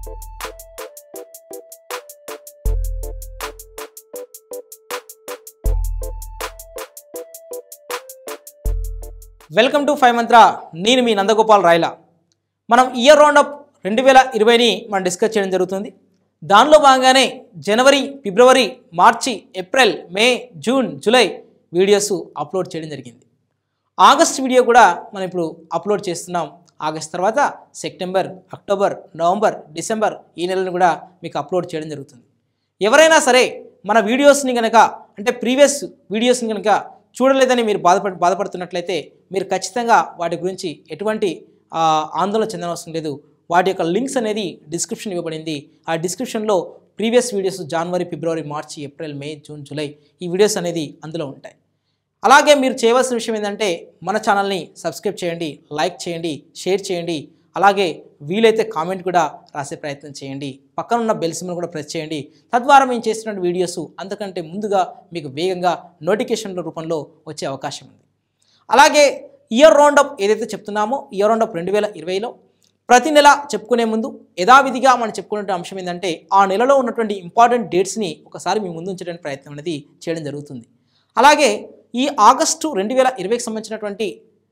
Welcome to 5 మంత్ర. నేను మీ నందగోపాల్ రాయలా. మనం ఇయర్ రౌండప్ 2020ని మనం డిస్కస్ చేయడం జరుగుతుంది. దానిలో భాగంగానే జనవరి, ఫిబ్రవరి, మార్చి, ఏప్రిల్, మే, జూన్, జూలై వీడియోస్ అప్లోడ్ చేయడం జరిగింది. ఆగస్ట్ వీడియో కూడా మనం ఇప్పుడు అప్లోడ్ చేస్తున్నాం. ఆగస్ట్ తర్వాత సెప్టెంబర్, అక్టోబర్, నవంబర్, డిసెంబర్ ఈ నెలను కూడా మీకు అప్లోడ్ చేయడం జరుగుతుంది. ఎవరైనా సరే మన వీడియోస్ని కనుక అంటే ప్రీవియస్ వీడియోస్ని కనుక చూడలేదని మీరు బాధపడుతున్నట్లయితే మీరు ఖచ్చితంగా వాటి గురించి ఎటువంటి ఆందోళన చెందనవసరం లేదు. వాటి యొక్క లింక్స్ అనేది డిస్క్రిప్షన్ ఇవ్వబడింది. ఆ డిస్క్రిప్షన్లో ప్రీవియస్ వీడియోస్ జనవరి, ఫిబ్రవరి, మార్చి, ఏప్రిల్, మే, జూన్, జూలై ఈ వీడియోస్ అనేది అందులో ఉంటాయి. అలాగే మీరు చేయవలసిన విషయం ఏంటంటే మన ఛానల్ని సబ్స్క్రైబ్ చేయండి, లైక్ చేయండి, షేర్ చేయండి. అలాగే వీలైతే కామెంట్ కూడా రాసే ప్రయత్నం చేయండి. పక్కన ఉన్న బెల్ సింబల్ కూడా ప్రెస్ చేయండి. తద్వారా మేము చేస్తున్న వీడియోస్ అంతకంటే ముందుగా మీకు వేగంగా నోటిఫికేషన్ల రూపంలో వచ్చే అవకాశం ఉంది. అలాగే ఇయర్ రౌండప్ ఏదైతే చెప్తున్నామో ఇయర్ రౌండప్ 2020లో ప్రతి నెల చెప్పుకునే ముందు యథావిధిగా మనం చెప్పుకునే అంశం ఏంటంటే ఆ నెలలో ఉన్నటువంటి ఇంపార్టెంట్ డేట్స్ని ఒకసారి మీ ముందు ఉంచడానికి ప్రయత్నం అనేది చేయడం జరుగుతుంది. అలాగే ఈ ఆగస్టు 2020కి సంబంధించినటువంటి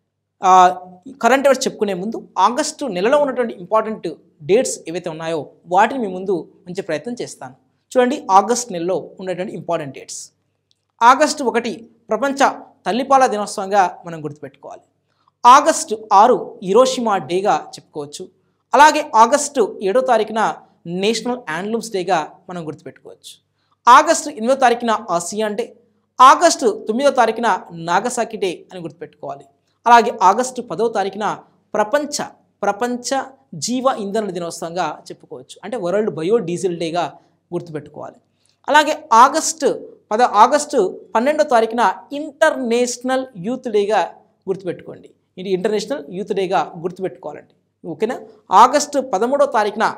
కరెంట్ అఫైర్స్ చెప్పుకునే ముందు ఆగస్టు నెలలో ఉన్నటువంటి ఇంపార్టెంట్ డేట్స్ ఏవైతే ఉన్నాయో వాటిని మీ ముందు ఉంచే ప్రయత్నం చేస్తాను. చూడండి, ఆగస్ట్ నెలలో ఉన్నటువంటి ఇంపార్టెంట్ డేట్స్. ఆగస్టు 1 ప్రపంచ తల్లిపాల దినోత్సవంగా మనం గుర్తుపెట్టుకోవాలి. ఆగస్టు 6 హిరోషిమా డేగా చెప్పుకోవచ్చు. అలాగే ఆగస్టు 7వ తారీఖున నేషనల్ హ్యాండ్లూమ్స్ డేగా మనం గుర్తుపెట్టుకోవచ్చు. ఆగస్టు 8వ తారీఖున ఆసియాన్ డే. ఆగస్టు 9వ తారీఖున నాగసాకి డే అని గుర్తుపెట్టుకోవాలి. అలాగే ఆగస్టు 10వ తారీఖున ప్రపంచ జీవ ఇంధన దినోత్సవంగా చెప్పుకోవచ్చు. అంటే వరల్డ్ బయోడీజిల్ డేగా గుర్తుపెట్టుకోవాలి. అలాగే ఆగస్టు 12వ తారీఖున ఇంటర్నేషనల్ యూత్ డేగా గుర్తుపెట్టుకోండి. ఇది ఇంటర్నేషనల్ యూత్ డేగా గుర్తుపెట్టుకోవాలండి. ఓకేనా. ఆగస్టు 13వ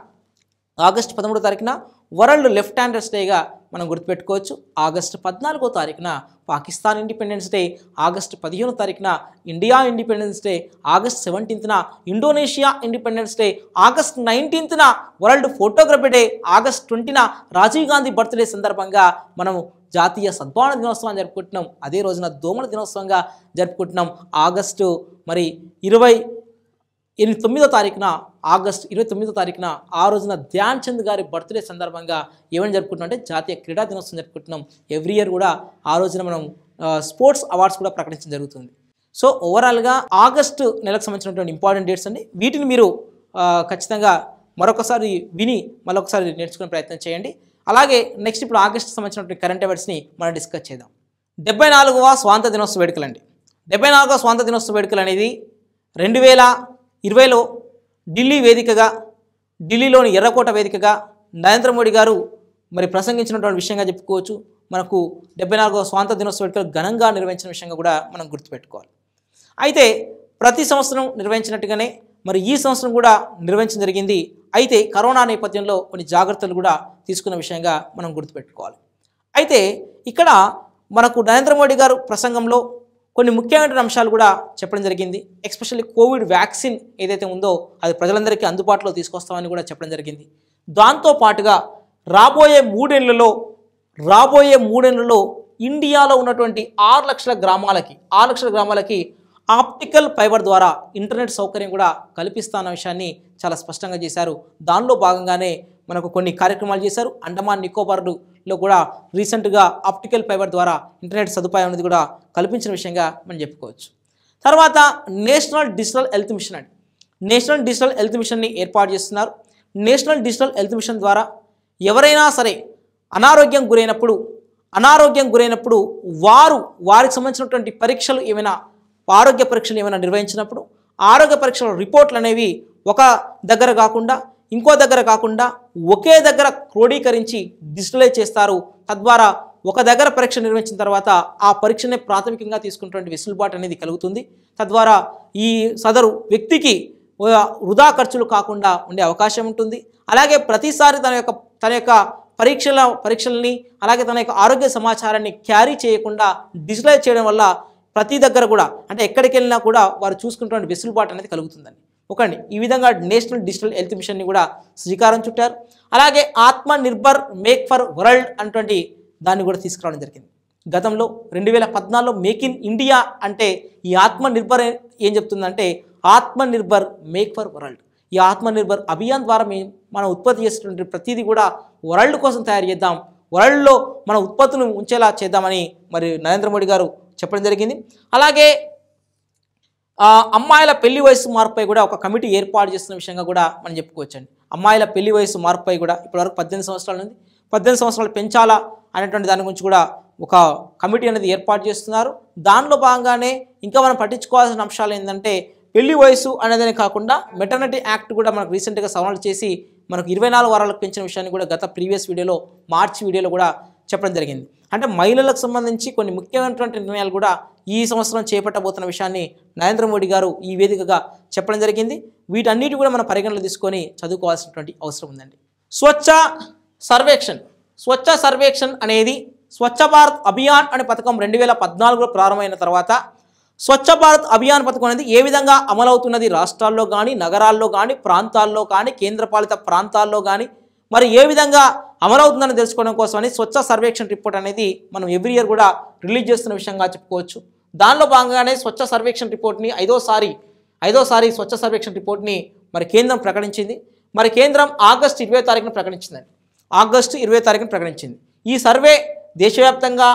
తారీఖున వరల్డ్ లెఫ్ట్ హ్యాండర్స్ డేగా మనం గుర్తుపెట్టుకోవచ్చు. ఆగస్టు 14వ తారీఖున పాకిస్తాన్ ఇండిపెండెన్స్ డే. ఆగస్టు 15వ తారీఖున ఇండియా ఇండిపెండెన్స్ డే. ఆగస్టు 17న ఇండోనేషియా ఇండిపెండెన్స్ డే. ఆగస్టు 19న వరల్డ్ ఫోటోగ్రఫీ డే. ఆగస్టు 20న రాజీవ్ గాంధీ బర్త్డే సందర్భంగా మనము జాతీయ సద్భావన దినోత్సవం జరుపుకుంటున్నాం. అదే రోజున దోమల దినోత్సవంగా జరుపుకుంటున్నాం. ఆగస్టు 29వ తారీఖున ఆగస్టు 29వ తారీఖున ఆ రోజున ధ్యాన్ చంద్ గారి బర్త్డే సందర్భంగా ఏమని జరుపుకుంటున్నాం అంటే జాతీయ క్రీడా దినోత్సవం జరుపుకుంటున్నాం. ఎవ్రీ ఇయర్ కూడా ఆ రోజున మనం స్పోర్ట్స్ అవార్డ్స్ కూడా ప్రకటించడం జరుగుతుంది. సో ఓవరాల్గా ఆగస్టు నెలకు సంబంధించినటువంటి ఇంపార్టెంట్ డేట్స్ అండి. వీటిని మీరు ఖచ్చితంగా మరొకసారి విని మరొకసారి నేర్చుకునే ప్రయత్నం చేయండి. అలాగే నెక్స్ట్ ఇప్పుడు ఆగస్టు సంబంధించినటువంటి కరెంట్ అఫైర్స్ని మనం డిస్కస్ చేద్దాం. 74వ స్వాతంత్ర దినోత్సవ వేడుకలు అండి. 74వ స్వాతంత్ర దినోత్సవ వేడుకలు అనేది 2020లో ఢిల్లీలోని ఎర్రకోట వేదికగా నరేంద్ర మోడీ గారు ప్రసంగించినటువంటి విషయంగా చెప్పుకోవచ్చు. మనకు 74వ స్వాతంత్ర దినోత్సవ వేడుకలు ఘనంగా నిర్వహించిన విషయంగా కూడా మనం గుర్తుపెట్టుకోవాలి. అయితే ప్రతి సంవత్సరం నిర్వహించినట్టుగానే ఈ సంవత్సరం కూడా నిర్వహించడం జరిగింది. అయితే కరోనా నేపథ్యంలో కొన్ని జాగ్రత్తలు కూడా తీసుకున్న విషయంగా మనం గుర్తుపెట్టుకోవాలి. అయితే ఇక్కడ మనకు నరేంద్ర మోడీ గారు ప్రసంగంలో కొన్ని ముఖ్యమైన అంశాలు కూడా చెప్పడం జరిగింది. ఎస్పెషల్లీ కోవిడ్ వ్యాక్సిన్ ఏదైతే ఉందో అది ప్రజలందరికీ అందుబాటులో తీసుకొస్తామని కూడా చెప్పడం జరిగింది. దాంతోపాటుగా రాబోయే మూడేళ్లలో ఇండియాలో ఉన్నటువంటి 6 లక్షల గ్రామాలకి ఆప్టికల్ ఫైబర్ ద్వారా ఇంటర్నెట్ సౌకర్యం కూడా కల్పిస్తాన్న విషయాన్ని చాలా స్పష్టంగా చేశారు. దానిలో భాగంగానే మనకు కొన్ని కార్యక్రమాలు చేశారు. అండమాన్ నికోబార్లో కూడా రీసెంట్గా ఆప్టికల్ ఫైబర్ ద్వారా ఇంటర్నెట్ సదుపాయం అనేది కూడా కల్పించిన విషయంగా మనం చెప్పుకోవచ్చు. తర్వాత నేషనల్ డిజిటల్ హెల్త్ మిషన్ అండి. నేషనల్ డిజిటల్ హెల్త్ మిషన్ని ఏర్పాటు చేస్తున్నారు. నేషనల్ డిజిటల్ హెల్త్ మిషన్ ద్వారా ఎవరైనా సరే అనారోగ్యం గురైనప్పుడు వారికి సంబంధించినటువంటి ఆరోగ్య పరీక్షలు ఏమైనా నిర్వహించినప్పుడు ఆరోగ్య పరీక్షల రిపోర్ట్లు అనేవి ఒక దగ్గర కాకుండా ఇంకో దగ్గర కాకుండా ఒకే దగ్గర క్రోడీకరించి డిజిటలైజ్ చేస్తారు. తద్వారా ఒక దగ్గర పరీక్ష నిర్వహించిన తర్వాత ఆ పరీక్షనే ప్రాథమికంగా తీసుకున్నటువంటి వెసులుబాటు అనేది కలుగుతుంది. తద్వారా ఈ సదరు వ్యక్తికి వృధా ఖర్చులు కాకుండా ఉండే అవకాశం ఉంటుంది. అలాగే ప్రతిసారి తన యొక్క పరీక్షల్ని అలాగే తన యొక్క ఆరోగ్య సమాచారాన్ని క్యారీ చేయకుండా డిజిటలైజ్ చేయడం వల్ల ప్రతి దగ్గర కూడా అంటే ఎక్కడికి వెళ్ళినా కూడా వారు చూసుకున్నటువంటి వెసులుబాటు అనేది కలుగుతుందండి. ఓకే ఈ విధంగా నేషనల్ డిజిటల్ హెల్త్ మిషన్ని కూడా శ్రీకారం చుట్టారు. అలాగే ఆత్మ నిర్భర్ మేక్ ఫర్ వరల్డ్ అన్నటువంటి దాన్ని కూడా తీసుకురావడం జరిగింది. గతంలో 2014లో మేక్ ఇన్ ఇండియా అంటే ఈ ఆత్మ నిర్భర్ ఏం చెప్తుందంటే ఆత్మ నిర్భర్ మేక్ ఫర్ వరల్డ్. ఈ ఆత్మ నిర్భర్ అభియాన్ ద్వారా మనం ఉత్పత్తి చేసేటువంటి ప్రతిదీ కూడా వరల్డ్ కోసం తయారు చేద్దాం, వరల్డ్లో మన ఉత్పత్తులను ఉంచేలా చేద్దామని మరి నరేంద్ర మోడీ గారు చెప్పడం జరిగింది. అలాగే అమ్మాయిల పెళ్లి వయసు మార్పుపై కూడా ఒక కమిటీ ఏర్పాటు చేస్తున్న విషయంగా కూడా మనం చెప్పుకోవచ్చండి. అమ్మాయిల పెళ్లి వయసు మార్పుపై కూడా ఇప్పటివరకు 18 సంవత్సరాలు ఉంది, 18 సంవత్సరాలు పెంచాలా అనేటువంటి దాని గురించి కూడా ఒక కమిటీ అనేది ఏర్పాటు చేస్తున్నారు. దానిలో భాగంగానే ఇంకా మనం పట్టించుకోవాల్సిన అంశాలు ఏంటంటే పెళ్లి వయసు అనేదే కాకుండా మెటర్నిటీ యాక్ట్ కూడా మనకు రీసెంట్గా సవరణ చేసి మనకు 24 వారాలకు పెంచిన విషయాన్ని కూడా గత ప్రీవియస్ వీడియోలో మార్చి వీడియోలో కూడా చెప్పడం జరిగింది. అంటే మహిళలకు సంబంధించి కొన్ని ముఖ్యమైనటువంటి నిర్ణయాలు కూడా ఈ సంవత్సరం చేపట్టబోతున్న విషయాన్ని నరేంద్ర మోడీ గారు ఈ వేదికగా చెప్పడం జరిగింది. వీటన్నిటి కూడా మనం పరిగణలో తీసుకొని చదువుకోవాల్సినటువంటి అవసరం ఉందండి. స్వచ్ఛ సర్వేక్షణ్ అనేది స్వచ్ఛ భారత్ అభియాన్ అనే పథకం 2014లో ప్రారంభమైన తర్వాత స్వచ్ఛ భారత్ అభియాన్ పథకం అనేది ఏ విధంగా అమలవుతున్నది రాష్ట్రాల్లో కానీ, నగరాల్లో కానీ, ప్రాంతాల్లో కానీ, కేంద్రపాలిత ప్రాంతాల్లో కానీ మరి ఏ విధంగా అమలవుతుందని తెలుసుకోవడం కోసమని స్వచ్ఛ సర్వేక్షణ్ రిపోర్ట్ అనేది మనం ఎవ్రీ ఇయర్ కూడా రిలీజ్ చేస్తున్న విషయంగా చెప్పుకోవచ్చు. దానిలో భాగంగానే స్వచ్ఛ సర్వేక్షణ్ రిపోర్ట్ని ఐదోసారి స్వచ్ఛ సర్వేక్షణ్ రిపోర్ట్ని మరి కేంద్రం ప్రకటించింది. మరి కేంద్రం ఆగస్టు 20వ తారీఖున ప్రకటించిందండి. ఆగస్టు 20వ తారీఖున ప్రకటించింది. ఈ సర్వే దేశవ్యాప్తంగా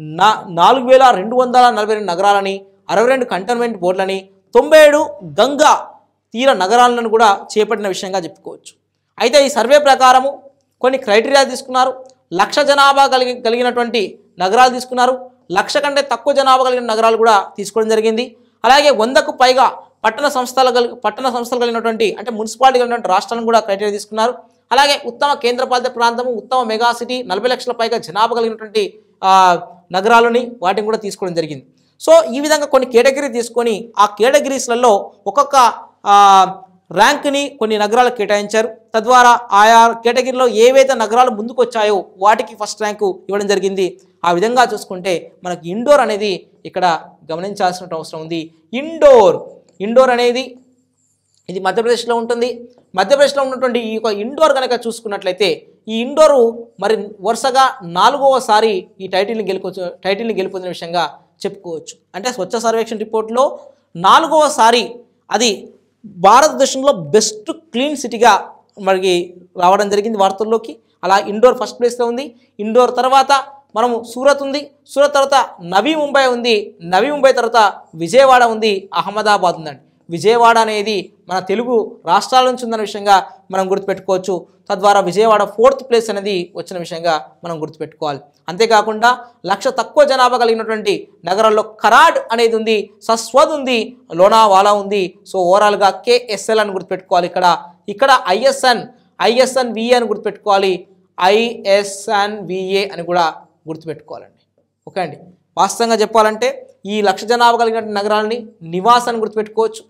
4242 నగరాలని, 62 కంటోన్మెంట్ బోర్డులని, 97 గంగా తీర నగరాలను కూడా చేపట్టిన విషయంగా చెప్పుకోవచ్చు. అయితే ఈ సర్వే ప్రకారము కొన్ని క్రైటీరియా తీసుకున్నారు. 1,00,000 జనాభా కలిగినటువంటి నగరాలు తీసుకున్నారు, 1,00,000 కంటే తక్కువ జనాభా కలిగిన నగరాలు కూడా తీసుకోవడం జరిగింది. అలాగే 100కు పైగా పట్టణ సంస్థలు కలిగినటువంటి అంటే మున్సిపాలిటీ కలిగినటువంటి రాష్ట్రాలను కూడా క్రైటీరియా తీసుకున్నారు. అలాగే ఉత్తమ కేంద్రపాలిత ప్రాంతము, ఉత్తమ మెగా సిటీ, 40 లక్షల పైగా జనాభా కలిగినటువంటి నగరాలని వాటిని కూడా తీసుకోవడం జరిగింది. సో ఈ విధంగా కొన్ని కేటగిరీ తీసుకొని ఆ కేటగిరీస్లలో ఒక్కొక్క ర్యాంక్ని కొన్ని నగరాలకు కేటాయించారు. తద్వారా ఆయా కేటగిరీలో ఏవైతే నగరాలు ముందుకు వచ్చాయో వాటికి ఫస్ట్ ర్యాంకు ఇవ్వడం జరిగింది. ఆ విధంగా చూసుకుంటే మనకి ఇండోర్ అనేది ఇక్కడ గమనించాల్సిన అవసరం ఉంది. ఇండోర్ అనేది ఇది మధ్యప్రదేశ్లో ఉంటుంది. మధ్యప్రదేశ్లో ఉన్నటువంటి ఈ యొక్క ఇండోర్ కనుక చూసుకున్నట్లయితే ఈ ఇండోరు మరి వరుసగా 4వసారి ఈ టైటిల్ని గెలుపొందిన విషయంగా చెప్పుకోవచ్చు. అంటే స్వచ్ఛ సర్వేక్షణ్ రిపోర్ట్లో 4వసారి అది భారతదేశంలో బెస్ట్ క్లీన్ సిటీగా మనకి రావడం జరిగింది వార్తల్లోకి. అలా ఇండోర్ ఫస్ట్ ప్లేస్లో ఉంది. ఇండోర్ తర్వాత మనము సూరత్ ఉంది, సూరత్ తర్వాత నవీ ముంబై ఉంది, నవీ ముంబై తర్వాత విజయవాడ ఉంది, అహ్మదాబాద్ ఉందండి. విజయవాడ అనేది మన తెలుగు రాష్ట్రాల నుంచి ఉందన్న విషయంగా మనం గుర్తుపెట్టుకోవచ్చు. తద్వారా విజయవాడ 4th ప్లేస్ అనేది వచ్చిన విషయంగా మనం గుర్తుపెట్టుకోవాలి. అంతేకాకుండా 1,00,000 తక్కువ జనాభా కలిగినటువంటి నగరాల్లో కరాడ్ అనేది ఉంది, సస్వద్ ఉంది, లోనావాలా ఉంది. సో ఓవరాల్గా KSL అని గుర్తుపెట్టుకోవాలి. ఇక్కడ ISNVA అని గుర్తుపెట్టుకోవాలి, ISNVA అని కూడా గుర్తుపెట్టుకోవాలండి. ఓకే అండి. వాస్తవంగా చెప్పాలంటే ఈ 1,00,000 జనాభా కలిగిన నగరాలని నివాస్ అని గుర్తుపెట్టుకోవాలి.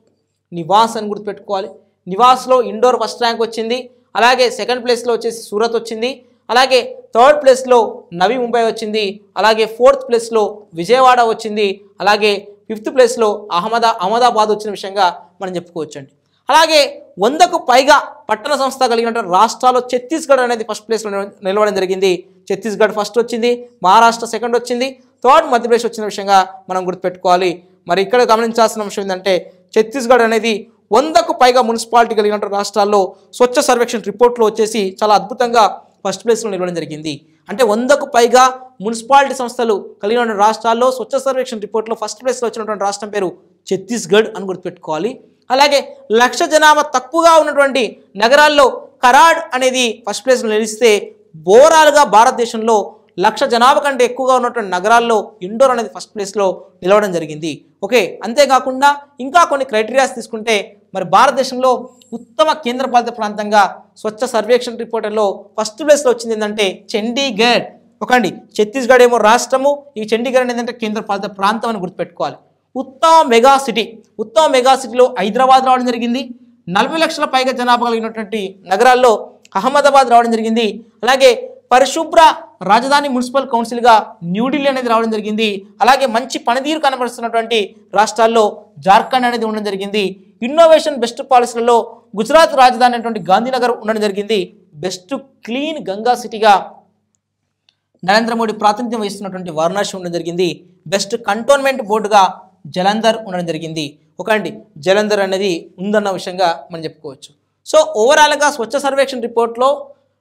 నివాస్లో ఇండోర్ ఫస్ట్ ర్యాంక్ వచ్చింది. అలాగే 2nd ప్లేస్లో వచ్చేసి సూరత్ వచ్చింది. అలాగే 3rd ప్లేస్లో నవీ ముంబై వచ్చింది. అలాగే 4th ప్లేస్లో విజయవాడ వచ్చింది. అలాగే 5th ప్లేస్లో అహ్మదాబాద్ వచ్చిన విషయంగా మనం చెప్పుకోవచ్చండి. అలాగే 100కు పైగా పట్టణ సంస్థ కలిగినటువంటి రాష్ట్రాల్లో ఛత్తీస్గఢ్ అనేది ఫస్ట్ ప్లేస్లో నిలవడం జరిగింది. ఛత్తీస్గఢ్ ఫస్ట్ వచ్చింది, మహారాష్ట్ర 2nd వచ్చింది, 3rd మధ్యప్రదేశ్ వచ్చిన విషయంగా మనం గుర్తుపెట్టుకోవాలి. మరి ఇక్కడ గమనించాల్సిన అంశం ఏంటంటే ఛత్తీస్గఢ్ అనేది 100కు పైగా మున్సిపాలిటీ కలిగినటువంటి రాష్ట్రాల్లో స్వచ్ఛ సర్వేక్షణ్ రిపోర్ట్లో వచ్చేసి చాలా అద్భుతంగా ఫస్ట్ ప్లేస్లో నిలవడం జరిగింది. అంటే 100కు పైగా మున్సిపాలిటీ సంస్థలు కలిగిన రాష్ట్రాల్లో స్వచ్ఛ సర్వేక్షణ్ రిపోర్ట్లో ఫస్ట్ ప్లేస్లో వచ్చినటువంటి రాష్ట్రం పేరు ఛత్తీస్గఢ్ అని గుర్తుపెట్టుకోవాలి. అలాగే 1,00,000 జనాభా తక్కువగా ఉన్నటువంటి నగరాల్లో కరాడ్ అనేది ఫస్ట్ ప్లేస్లో నిలిస్తే ఓవరాల్గా భారతదేశంలో 1,00,000 జనాభా కంటే ఎక్కువగా ఉన్నటువంటి నగరాల్లో ఇండోర్ అనేది ఫస్ట్ ప్లేస్లో నిలవడం జరిగింది. ఓకే, అంతేకాకుండా ఇంకా కొన్ని క్రైటీరియాస్ తీసుకుంటే మరి భారతదేశంలో ఉత్తమ కేంద్రపాలిత ప్రాంతంగా స్వచ్ఛ సర్వేక్షణ్ రిపోర్ట్లో ఫస్ట్ ప్లేస్లో వచ్చింది ఏంటంటే చండీగఢ్. ఓకే, ఛత్తీస్గఢ్ ఏమో రాష్ట్రము, ఈ చండీగఢ్ అనేది ఏంటంటే కేంద్రపాలిత ప్రాంతం అని గుర్తుపెట్టుకోవాలి. ఉత్తమ మెగా సిటీలో హైదరాబాద్ రావడం జరిగింది. 40 లక్షల పైగా జనాభా కలిగినటువంటి నగరాల్లో అహ్మదాబాద్ రావడం జరిగింది. అలాగే పరిశుభ్ర రాజధాని మున్సిపల్ కౌన్సిల్గా న్యూఢిల్లీ అనేది రావడం జరిగింది. అలాగే మంచి పనితీరు కనబరుస్తున్నటువంటి రాష్ట్రాల్లో జార్ఖండ్ అనేది ఉండడం జరిగింది. ఇన్నోవేషన్ బెస్ట్ పాలసీలలో గుజరాత్ రాజధాని అయినటువంటి గాంధీనగర్ ఉండడం జరిగింది. బెస్ట్ క్లీన్ గంగా సిటీగా నరేంద్ర మోడీ ప్రాతినిధ్యం వహిస్తున్నటువంటి వారణాసి ఉండడం జరిగింది. బెస్ట్ కంటోన్మెంట్ బోర్డుగా జలంధర్ ఉండడం జరిగింది. అండి జలంధర్ అనేది ఉందన్న విషయంగా మనం చెప్పుకోవచ్చు. సో ఓవరాల్గా స్వచ్ఛ సర్వేక్షణ రిపోర్ట్లో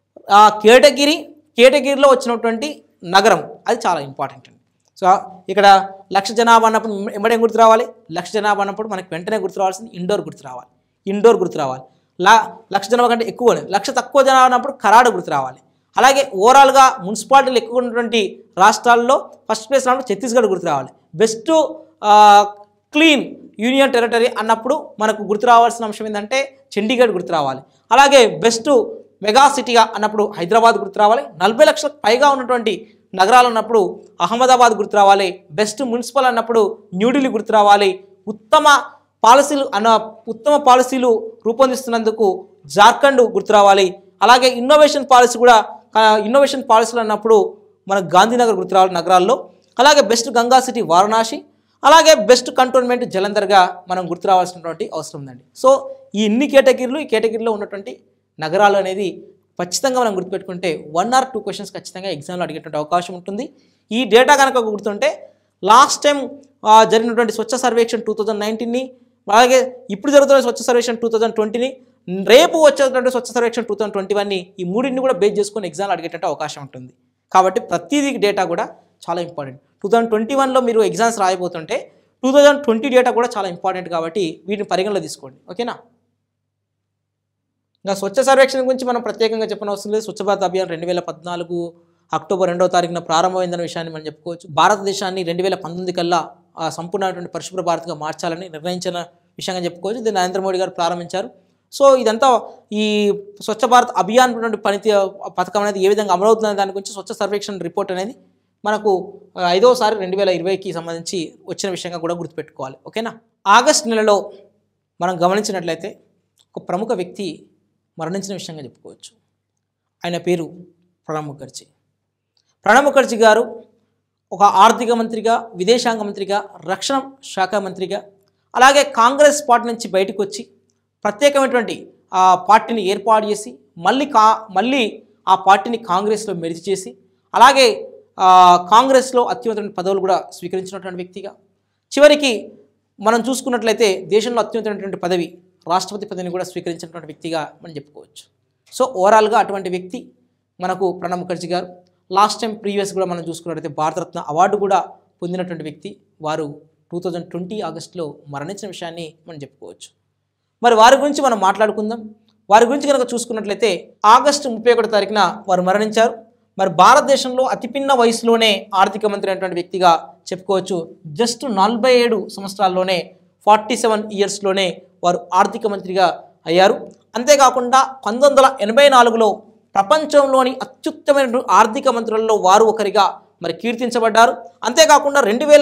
కేటగిరీలో వచ్చినటువంటి నగరం అది చాలా ఇంపార్టెంట్ అండి. సో ఇక్కడ 1,00,000 జనాభా అన్నప్పుడు ఎంబడేం గుర్తు రావాలి? 1,00,000 జనాభా అన్నప్పుడు మనకి వెంటనే గుర్తు రావాల్సింది ఇండోర్ గుర్తు రావాలి. 1,00,000 జనాభా కంటే ఎక్కువనే 1,00,000 తక్కువ జనాభా అన్నప్పుడు కరాడు గుర్తు రావాలి. అలాగే ఓవరాల్గా మున్సిపాలిటీలు ఎక్కువ ఉన్నటువంటి రాష్ట్రాల్లో ఫస్ట్ ప్లేస్ రావడం ఛత్తీస్గఢ్ గుర్తు రావాలి. బెస్ట్ క్లీన్ యూనియన్ టెరిటరీ అన్నప్పుడు మనకు గుర్తు రావాల్సిన అంశం ఏంటంటే చండీగఢ్ గుర్తు రావాలి. అలాగే బెస్ట్ మెగా సిటీగా అన్నప్పుడు హైదరాబాద్ గుర్తు రావాలి. 40 లక్షలకు పైగా ఉన్నటువంటి నగరాలు అన్నప్పుడు అహ్మదాబాద్ గుర్తు రావాలి. బెస్ట్ మున్సిపల్ అన్నప్పుడు న్యూఢిల్లీ గుర్తు రావాలి. ఉత్తమ పాలసీలు రూపొందిస్తున్నందుకు జార్ఖండ్ గుర్తు రావాలి. అలాగే ఇన్నోవేషన్ పాలసీలు అన్నప్పుడు మనకు గాంధీనగర్ గుర్తు రావాలి నగరాల్లో. అలాగే బెస్ట్ గంగా సిటీ వారణాసి, అలాగే బెస్ట్ కంటోన్మెంట్ జలంధర్గా మనం గుర్తు రావాల్సినటువంటి అవసరం ఉందండి. సో ఈ కేటగిరీలో ఉన్నటువంటి నగరాలు అనేది ఖచ్చితంగా మనం గుర్తుపెట్టుకుంటే 1 or 2 క్వశ్చన్స్ ఖచ్చితంగా ఎగ్జామ్లో అడిగేటువంటి అవకాశం ఉంటుంది. ఈ డేటా కనుక గుర్తుంటే లాస్ట్ టైం జరిగినటువంటి స్వచ్ఛ సర్వేక్షణ 2019ని, అలాగే ఇప్పుడు జరుగుతున్న స్వచ్ఛ సర్వేక్షణ 2020ని, రేపు వచ్చేటువంటి స్వచ్ఛ సర్వేక్షణ 2021ని ఈ మూడింటిని కూడా బేస్ చేసుకొని ఎగ్జామ్లో అడిగేటువంటి అవకాశం ఉంటుంది. కాబట్టి ప్రతిదీ డేటా కూడా చాలా ఇంపార్టెంట్. 2021లో మీరు ఎగ్జామ్స్ రాయబోతుంటే 2020 డేటా కూడా చాలా ఇంపార్టెంట్ కాబట్టి వీటిని పరిగణలో తీసుకోండి. ఓకేనా? ఇంకా స్వచ్ఛ సర్వేక్షణ గురించి మనం ప్రత్యేకంగా చెప్పనవసరం లేదు. స్వచ్ఛ భారత్ అభియాన్ 2014 అక్టోబర్ 2వ తారీఖున ప్రారంభమైందన్న విషయాన్ని మనం చెప్పుకోవచ్చు. భారతదేశాన్ని 2019 కల్లా సంపూర్ణమైనటువంటి పరిశుభ్ర భారత్గా మార్చాలని నిర్ణయించిన విషయంగా చెప్పుకోవచ్చు. దీన్ని నరేంద్ర మోడీ గారు ప్రారంభించారు. సో ఇదంతా ఈ స్వచ్ఛ భారత్ అభియాన్ పథకం అనేది ఏ విధంగా అమలవుతుందనే దాని గురించి స్వచ్ఛ సర్వేక్షణ రిపోర్ట్ అనేది మనకు 5వసారి 2020కి సంబంధించి వచ్చిన విషయంగా కూడా గుర్తుపెట్టుకోవాలి. ఓకేనా? ఆగస్ట్ నెలలో మనం గమనించినట్లయితే ఒక ప్రముఖ వ్యక్తి మరణించిన విషయంగా చెప్పుకోవచ్చు. ఆయన పేరు ప్రణబ్ ముఖర్జీ గారు ఒక ఆర్థిక మంత్రిగా, విదేశాంగ మంత్రిగా, రక్షణ శాఖ మంత్రిగా, అలాగే కాంగ్రెస్ పార్టీ నుంచి బయటకు వచ్చి ప్రత్యేకమైనటువంటి ఆ పార్టీని ఏర్పాటు చేసి మళ్ళీ ఆ పార్టీని కాంగ్రెస్లో మెర్జ్ చేసి అలాగే కాంగ్రెస్లో అత్యున్నతమైన పదవులు కూడా స్వీకరించినటువంటి వ్యక్తిగా, చివరికి మనం చూసుకున్నట్లయితే దేశంలో అత్యున్నతమైనటువంటి పదవి రాష్ట్రపతి పదవిని కూడా స్వీకరించినటువంటి వ్యక్తిగా మనం చెప్పుకోవచ్చు. సో ఓవరాల్గా అటువంటి వ్యక్తి మనకు ప్రణబ్ ముఖర్జీ గారు. లాస్ట్ టైం ప్రీవియస్ కూడా మనం చూసుకున్నట్లయితే భారతరత్న అవార్డు కూడా పొందినటువంటి వ్యక్తి. వారు 2020 ఆగస్టులో మరణించిన విషయాన్ని మనం చెప్పుకోవచ్చు. మరి వారి గురించి మనం మాట్లాడుకుందాం. వారి గురించి కనుక చూసుకున్నట్లయితే ఆగస్టు 31వ తారీఖున వారు మరణించారు. మరి భారతదేశంలో అతిపిన్న వయసులోనే ఆర్థిక మంత్రి అయినటువంటి వ్యక్తిగా చెప్పుకోవచ్చు. జస్ట్ 47 సంవత్సరాల్లోనే 47 ఇయర్స్లోనే వారు ఆర్థిక మంత్రిగా అయ్యారు. అంతేకాకుండా 1984లో ప్రపంచంలోని అత్యుత్తమైన ఆర్థిక మంత్రులలో వారు ఒకరిగా మరి కీర్తించబడ్డారు. అంతేకాకుండా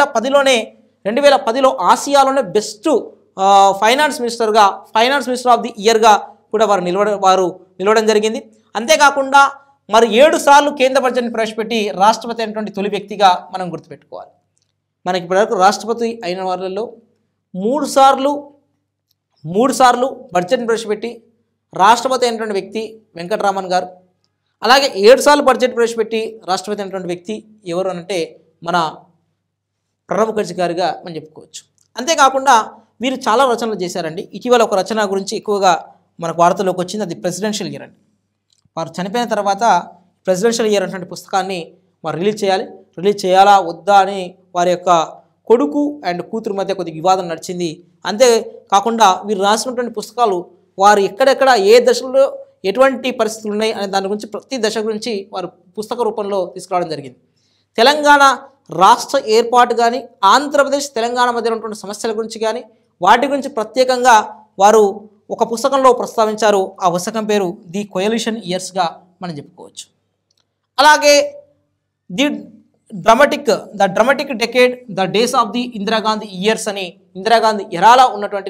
2010లో ఆసియాలోనే best finance minister of the ఇయర్గా కూడా వారు నిలవడం జరిగింది. అంతేకాకుండా మరి 7 సార్లు కేంద్ర బడ్జెట్ని ప్రవేశపెట్టి రాష్ట్రపతి అయినటువంటి తొలి వ్యక్తిగా మనం గుర్తుపెట్టుకోవాలి. మనకి ఇప్పటివరకు రాష్ట్రపతి అయిన వాళ్ళలో 3 సార్లు బడ్జెట్ని ప్రవేశపెట్టి రాష్ట్రపతి అయినటువంటి వ్యక్తి వెంకటరామన్ గారు. అలాగే 7 సార్లు బడ్జెట్ ప్రవేశపెట్టి రాష్ట్రపతి అయినటువంటి వ్యక్తి ఎవరు అంటే మన ప్రణబ్ ముఖర్జీ గారుగా మనం చెప్పుకోవచ్చు. అంతేకాకుండా వీరు చాలా రచనలు చేశారండి. ఇటీవల ఒక రచన గురించి ఎక్కువగా మనకు వార్తలోకి వచ్చింది, అది ప్రెసిడెన్షియల్ ఇయర్ అండి. వారు చనిపోయిన తర్వాత ప్రెసిడెన్షియల్ ఇయర్ అటువంటి పుస్తకాన్ని వారు రిలీజ్ చేయాలా వద్దా అని వారి యొక్క కొడుకు అండ్ కూతురు మధ్య కొద్దిగా వివాదం నడిచింది. అంతేకాకుండా వీరు రాసినటువంటి పుస్తకాలు వారు ఎక్కడెక్కడ ఏ దశలో ఎటువంటి పరిస్థితులు ఉన్నాయి అనే దాని గురించి ప్రతి దశ గురించి వారు పుస్తక రూపంలో తీసుకురావడం జరిగింది. తెలంగాణ రాష్ట్ర ఏర్పాటు కానీ, ఆంధ్రప్రదేశ్ తెలంగాణ మధ్య ఉన్నటువంటి సమస్యల గురించి కానీ, వాటి గురించి ప్రత్యేకంగా వారు ఒక పుస్తకంలో ప్రస్తావించారు. ఆ పుస్తకం పేరు ది కోయలిషన్ ఇయర్స్గా మనం చెప్పుకోవచ్చు. అలాగే the dramatic decade, the days of the Indira Gandhi years అని ఇందిరాగాంధీ ఎరాలో ఉన్నటువంటి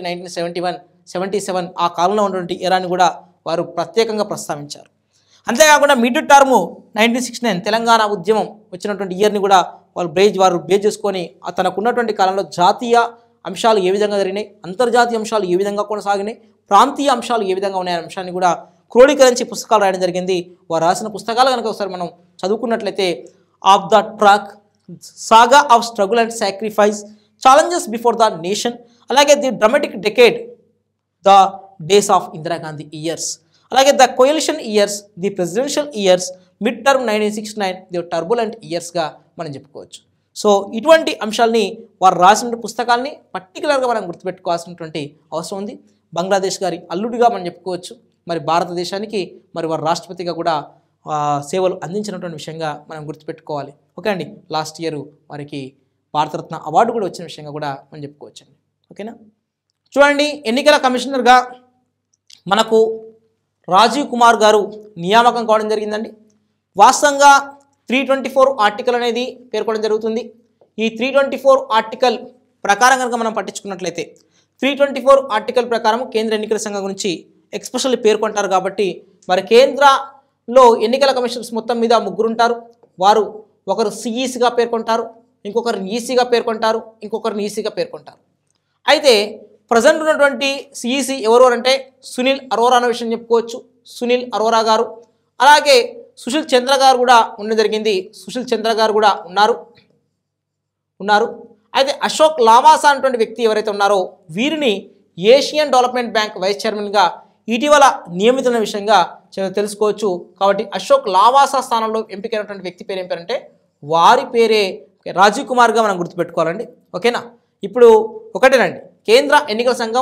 1977 ఆ కాలంలో ఉన్నటువంటి ఎరాని కూడా వారు ప్రత్యేకంగా ప్రస్తావించారు. అంతేకాకుండా మిడ్ టర్మ్ 1969 తెలంగాణ ఉద్యమం వచ్చినటువంటి ఇయర్ని కూడా వారు బేస్ చేసుకొని తనకున్నటువంటి కాలంలో జాతీయ అంశాలు ఏ విధంగా జరిగినాయి, అంతర్జాతీయ అంశాలు ఏ విధంగా కొనసాగినాయి, ప్రాంతీయ అంశాలు ఏ విధంగా ఉన్నాయనే అంశాన్ని కూడా క్రోడీకరించి పుస్తకాలు రాయడం జరిగింది. వారు రాసిన పుస్తకాలు కనుక ఒకసారి మనం చదువుకున్నట్లయితే of the track, saga of struggle and sacrifice, challenges before the nation, అలాగే the dramatic decade, the days of Indira Gandhi years, అలాగే the coalition years, the presidential years, mid term 1969, the turbulent ఇయర్స్గా మనం చెప్పుకోవచ్చు. సో ఇటువంటి అంశాలని వారు రాసిన పుస్తకాలని పర్టికులర్గా మనం గుర్తుపెట్టుకోవాల్సినటువంటి అవసరం ఉంది. బంగ్లాదేశ్ గారి అల్లుడిగా మనం చెప్పుకోవచ్చు. మరి భారతదేశానికి మరి వారు రాష్ట్రపతిగా కూడా సేవలు అందించినటువంటి విషయంగా మనం గుర్తుపెట్టుకోవాలి. ఓకే అండి, లాస్ట్ ఇయర్ వారికి భారతరత్న అవార్డు కూడా వచ్చిన విషయంగా కూడా మనం చెప్పుకోవచ్చు అండి. ఓకేనా, చూడండి, ఎన్నికల కమిషనర్గా మనకు రాజీవ్ కుమార్ గారు నియామకం కావడం జరిగిందండి. వాస్తవంగా 324 ఆర్టికల్ అనేది పేర్కొనడం జరుగుతుంది. ఈ 324 ఆర్టికల్ ప్రకారం కనుక మనం పట్టించుకున్నట్లయితే 324 ఆర్టికల్ ప్రకారం కేంద్ర ఎన్నికల సంఘం గురించి ఎక్స్పెషల్లీ పేర్కొంటారు. కాబట్టి మరి కేంద్రంలో ఎన్నికల కమిషనర్స్ మొత్తం మీద 3 ఉంటారు. వారు ఒకరు సిఈసిగా పేర్కొంటారు, ఇంకొకరిని ఈసీగా పేర్కొంటారు, ఇంకొకరిని ఈసీగా పేర్కొంటారు. అయితే ప్రజెంట్ ఉన్నటువంటి సిఈసి ఎవరు అంటే సునీల్ అరోరా అనే విషయం చెప్పుకోవచ్చు. సునీల్ అరోరా గారు, అలాగే సుశీల్ చంద్ర గారు కూడా ఉండడం జరిగింది. సుశీల్ చంద్ర గారు కూడా ఉన్నారు. అయితే అశోక్ లావాసా అనేటువంటి వ్యక్తి ఎవరైతే ఉన్నారో వీరిని ఏషియన్ డెవలప్మెంట్ బ్యాంక్ వైస్ చైర్మన్గా ఇటీవల నియమితున్న విషయంగా తెలుసుకోవచ్చు. కాబట్టి అశోక్ లావాసా స్థానంలో ఎంపికైనటువంటి వ్యక్తి పేరు ఏం పేరంటే వారి పేరే రాజీవ్ కుమార్గా మనం గుర్తుపెట్టుకోవాలండి. ఓకేనా, ఇప్పుడు ఒకటేనండి, కేంద్ర ఎన్నికల సంఘం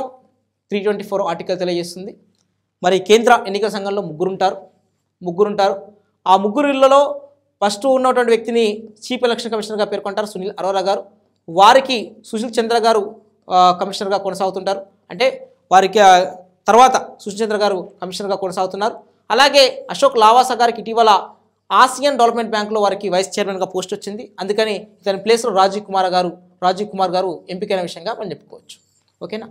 324 ఆర్టికల్ తెలియజేస్తుంది. మరి కేంద్ర ఎన్నికల సంఘంలో ముగ్గురు ఉంటారు. ఆ ముగ్గురిలో ఫస్ట్ ఉన్నటువంటి వ్యక్తిని చీఫ్ ఎలక్షన్ కమిషనర్గా పేర్కొంటారు సునీల్ అరోరా గారు. వారికి సుశీల్ చంద్ర గారు కమిషనర్గా కొనసాగుతుంటారు. అంటే వారికి తర్వాత సుశీల్ చంద్ర గారు కమిషనర్గా కొనసాగుతున్నారు. అలాగే అశోక్ లావాసా గారికి ఇటీవల ఆసియన్ డెవలప్మెంట్ బ్యాంక్లో వారికి వైస్ చైర్మన్గా పోస్ట్ వచ్చింది. అందుకని ఇతని ప్లేస్లో రాజీవ్ కుమార్ గారు ఎంపికైన విషయంగా మనం చెప్పుకోవచ్చు. ఓకేనా,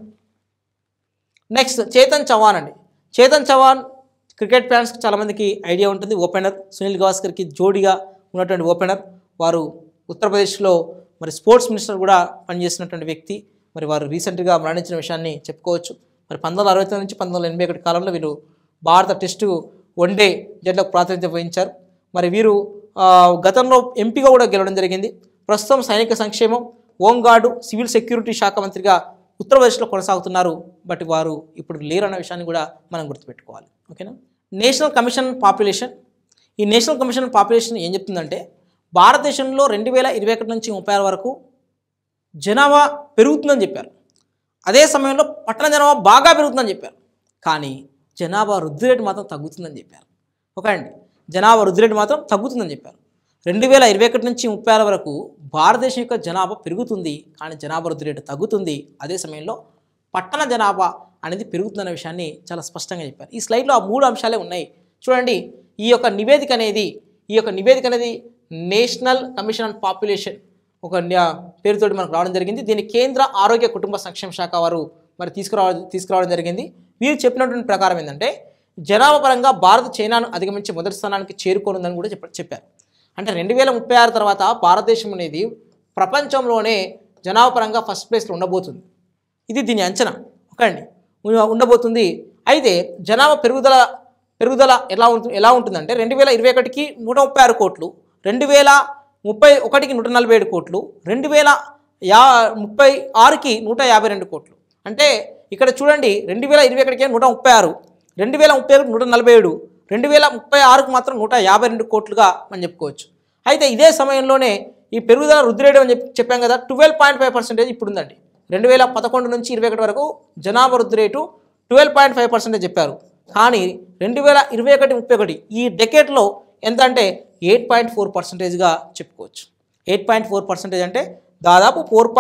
నెక్స్ట్ చేతన్ చవాన్ అండి. చేతన్ చవాన్ క్రికెట్ ఫ్యాన్స్కి చాలామందికి ఐడియా ఉంటుంది. ఓపెనర్ సునీల్ గవాస్కర్కి జోడిగా ఉన్నటువంటి ఓపెనర్. వారు ఉత్తరప్రదేశ్లో మరి స్పోర్ట్స్ మినిస్టర్ కూడా పనిచేసినటువంటి వ్యక్తి. మరి వారు రీసెంట్గా మరణించిన విషయాన్ని చెప్పుకోవచ్చు. మరి 1969 నుంచి 1981 కాలంలో వీరు భారత టెస్టు వన్డే జట్లకు ప్రాతినిధ్యం వహించారు. మరి వీరు గతంలో ఎంపీగా కూడా గెలవడం జరిగింది. ప్రస్తుతం సైనిక సంక్షేమం, హోంగార్డు, సివిల్ సెక్యూరిటీ శాఖ మంత్రిగా ఉత్తరప్రదేశ్లో కొనసాగుతున్నారు. బట్ వారు ఇప్పుడు లేరన్న విషయాన్ని కూడా మనం గుర్తుపెట్టుకోవాలి. ఓకేనా, నేషనల్ కమిషన్ పాపులేషన్. ఈ నేషనల్ కమిషన్ పాపులేషన్ ఏం చెప్తుందంటే భారతదేశంలో 2021 నుంచి 36 వరకు జనాభా పెరుగుతుందని చెప్పారు. అదే సమయంలో పట్టణ జనాభా బాగా పెరుగుతుందని చెప్పారు. కానీ జనాభా వృద్ధి రేటు మాత్రం తగ్గుతుందని చెప్పారు. ఓకే అండి, జనాభా వృద్ధి రేటు మాత్రం తగ్గుతుందని చెప్పారు. 2021 నుంచి 36 వరకు భారతదేశం యొక్క జనాభా పెరుగుతుంది, కానీ జనాభా వృద్ధి రేటు తగ్గుతుంది. అదే సమయంలో పట్టణ జనాభా అనేది పెరుగుతుందన్న విషయాన్ని చాలా స్పష్టంగా చెప్పారు. ఈ స్లైడ్లో ఆ 3 అంశాలే ఉన్నాయి. చూడండి, ఈ యొక్క నివేదిక అనేది నేషనల్ కమిషన్ ఆన్ పాపులేషన్ ఒక పేరుతోటి మనకు రావడం జరిగింది. దీన్ని కేంద్ర ఆరోగ్య కుటుంబ సంక్షేమ శాఖ వారు మరి తీసుకురావడం జరిగింది. వీరు చెప్పినటువంటి ప్రకారం ఏంటంటే జనాభా పరంగా భారత్ చైనాను అధిగమించి మొదటి స్థానానికి చేరుకోనుందని కూడా చెప్పారు. అంటే 2036 తర్వాత భారతదేశం అనేది ప్రపంచంలోనే జనాభా పరంగా ఫస్ట్ ప్లేస్లో ఉండబోతుంది. ఇది దీని అంచనా. ఓకే అండి, ఉండబోతుంది. అయితే జనాభా పెరుగుదల ఎలా ఉంటుందంటే 2021కి 136 కోట్లు, 2031కి 147 కోట్లు, 2036కి 152 కోట్లు. అంటే ఇక్కడ చూడండి, 2021కి 136, 2031కి 147, 2036కు మాత్రం 152 కోట్లుగా మనం చెప్పుకోవచ్చు. అయితే ఇదే సమయంలోనే ఈ పెరుగుదల వృద్ధి రేటు అని చెప్పాం కదా, 12.5% ఇప్పుడు ఉందండి. 2011 నుంచి 2021 వరకు జనాభా వృద్ధి రేటు 12.5% చెప్పారు. కానీ 2021-31 ఈ డెకేడ్లో ఎంత అంటే 8.4%గా చెప్పుకోవచ్చు. 8.4% అంటే దాదాపు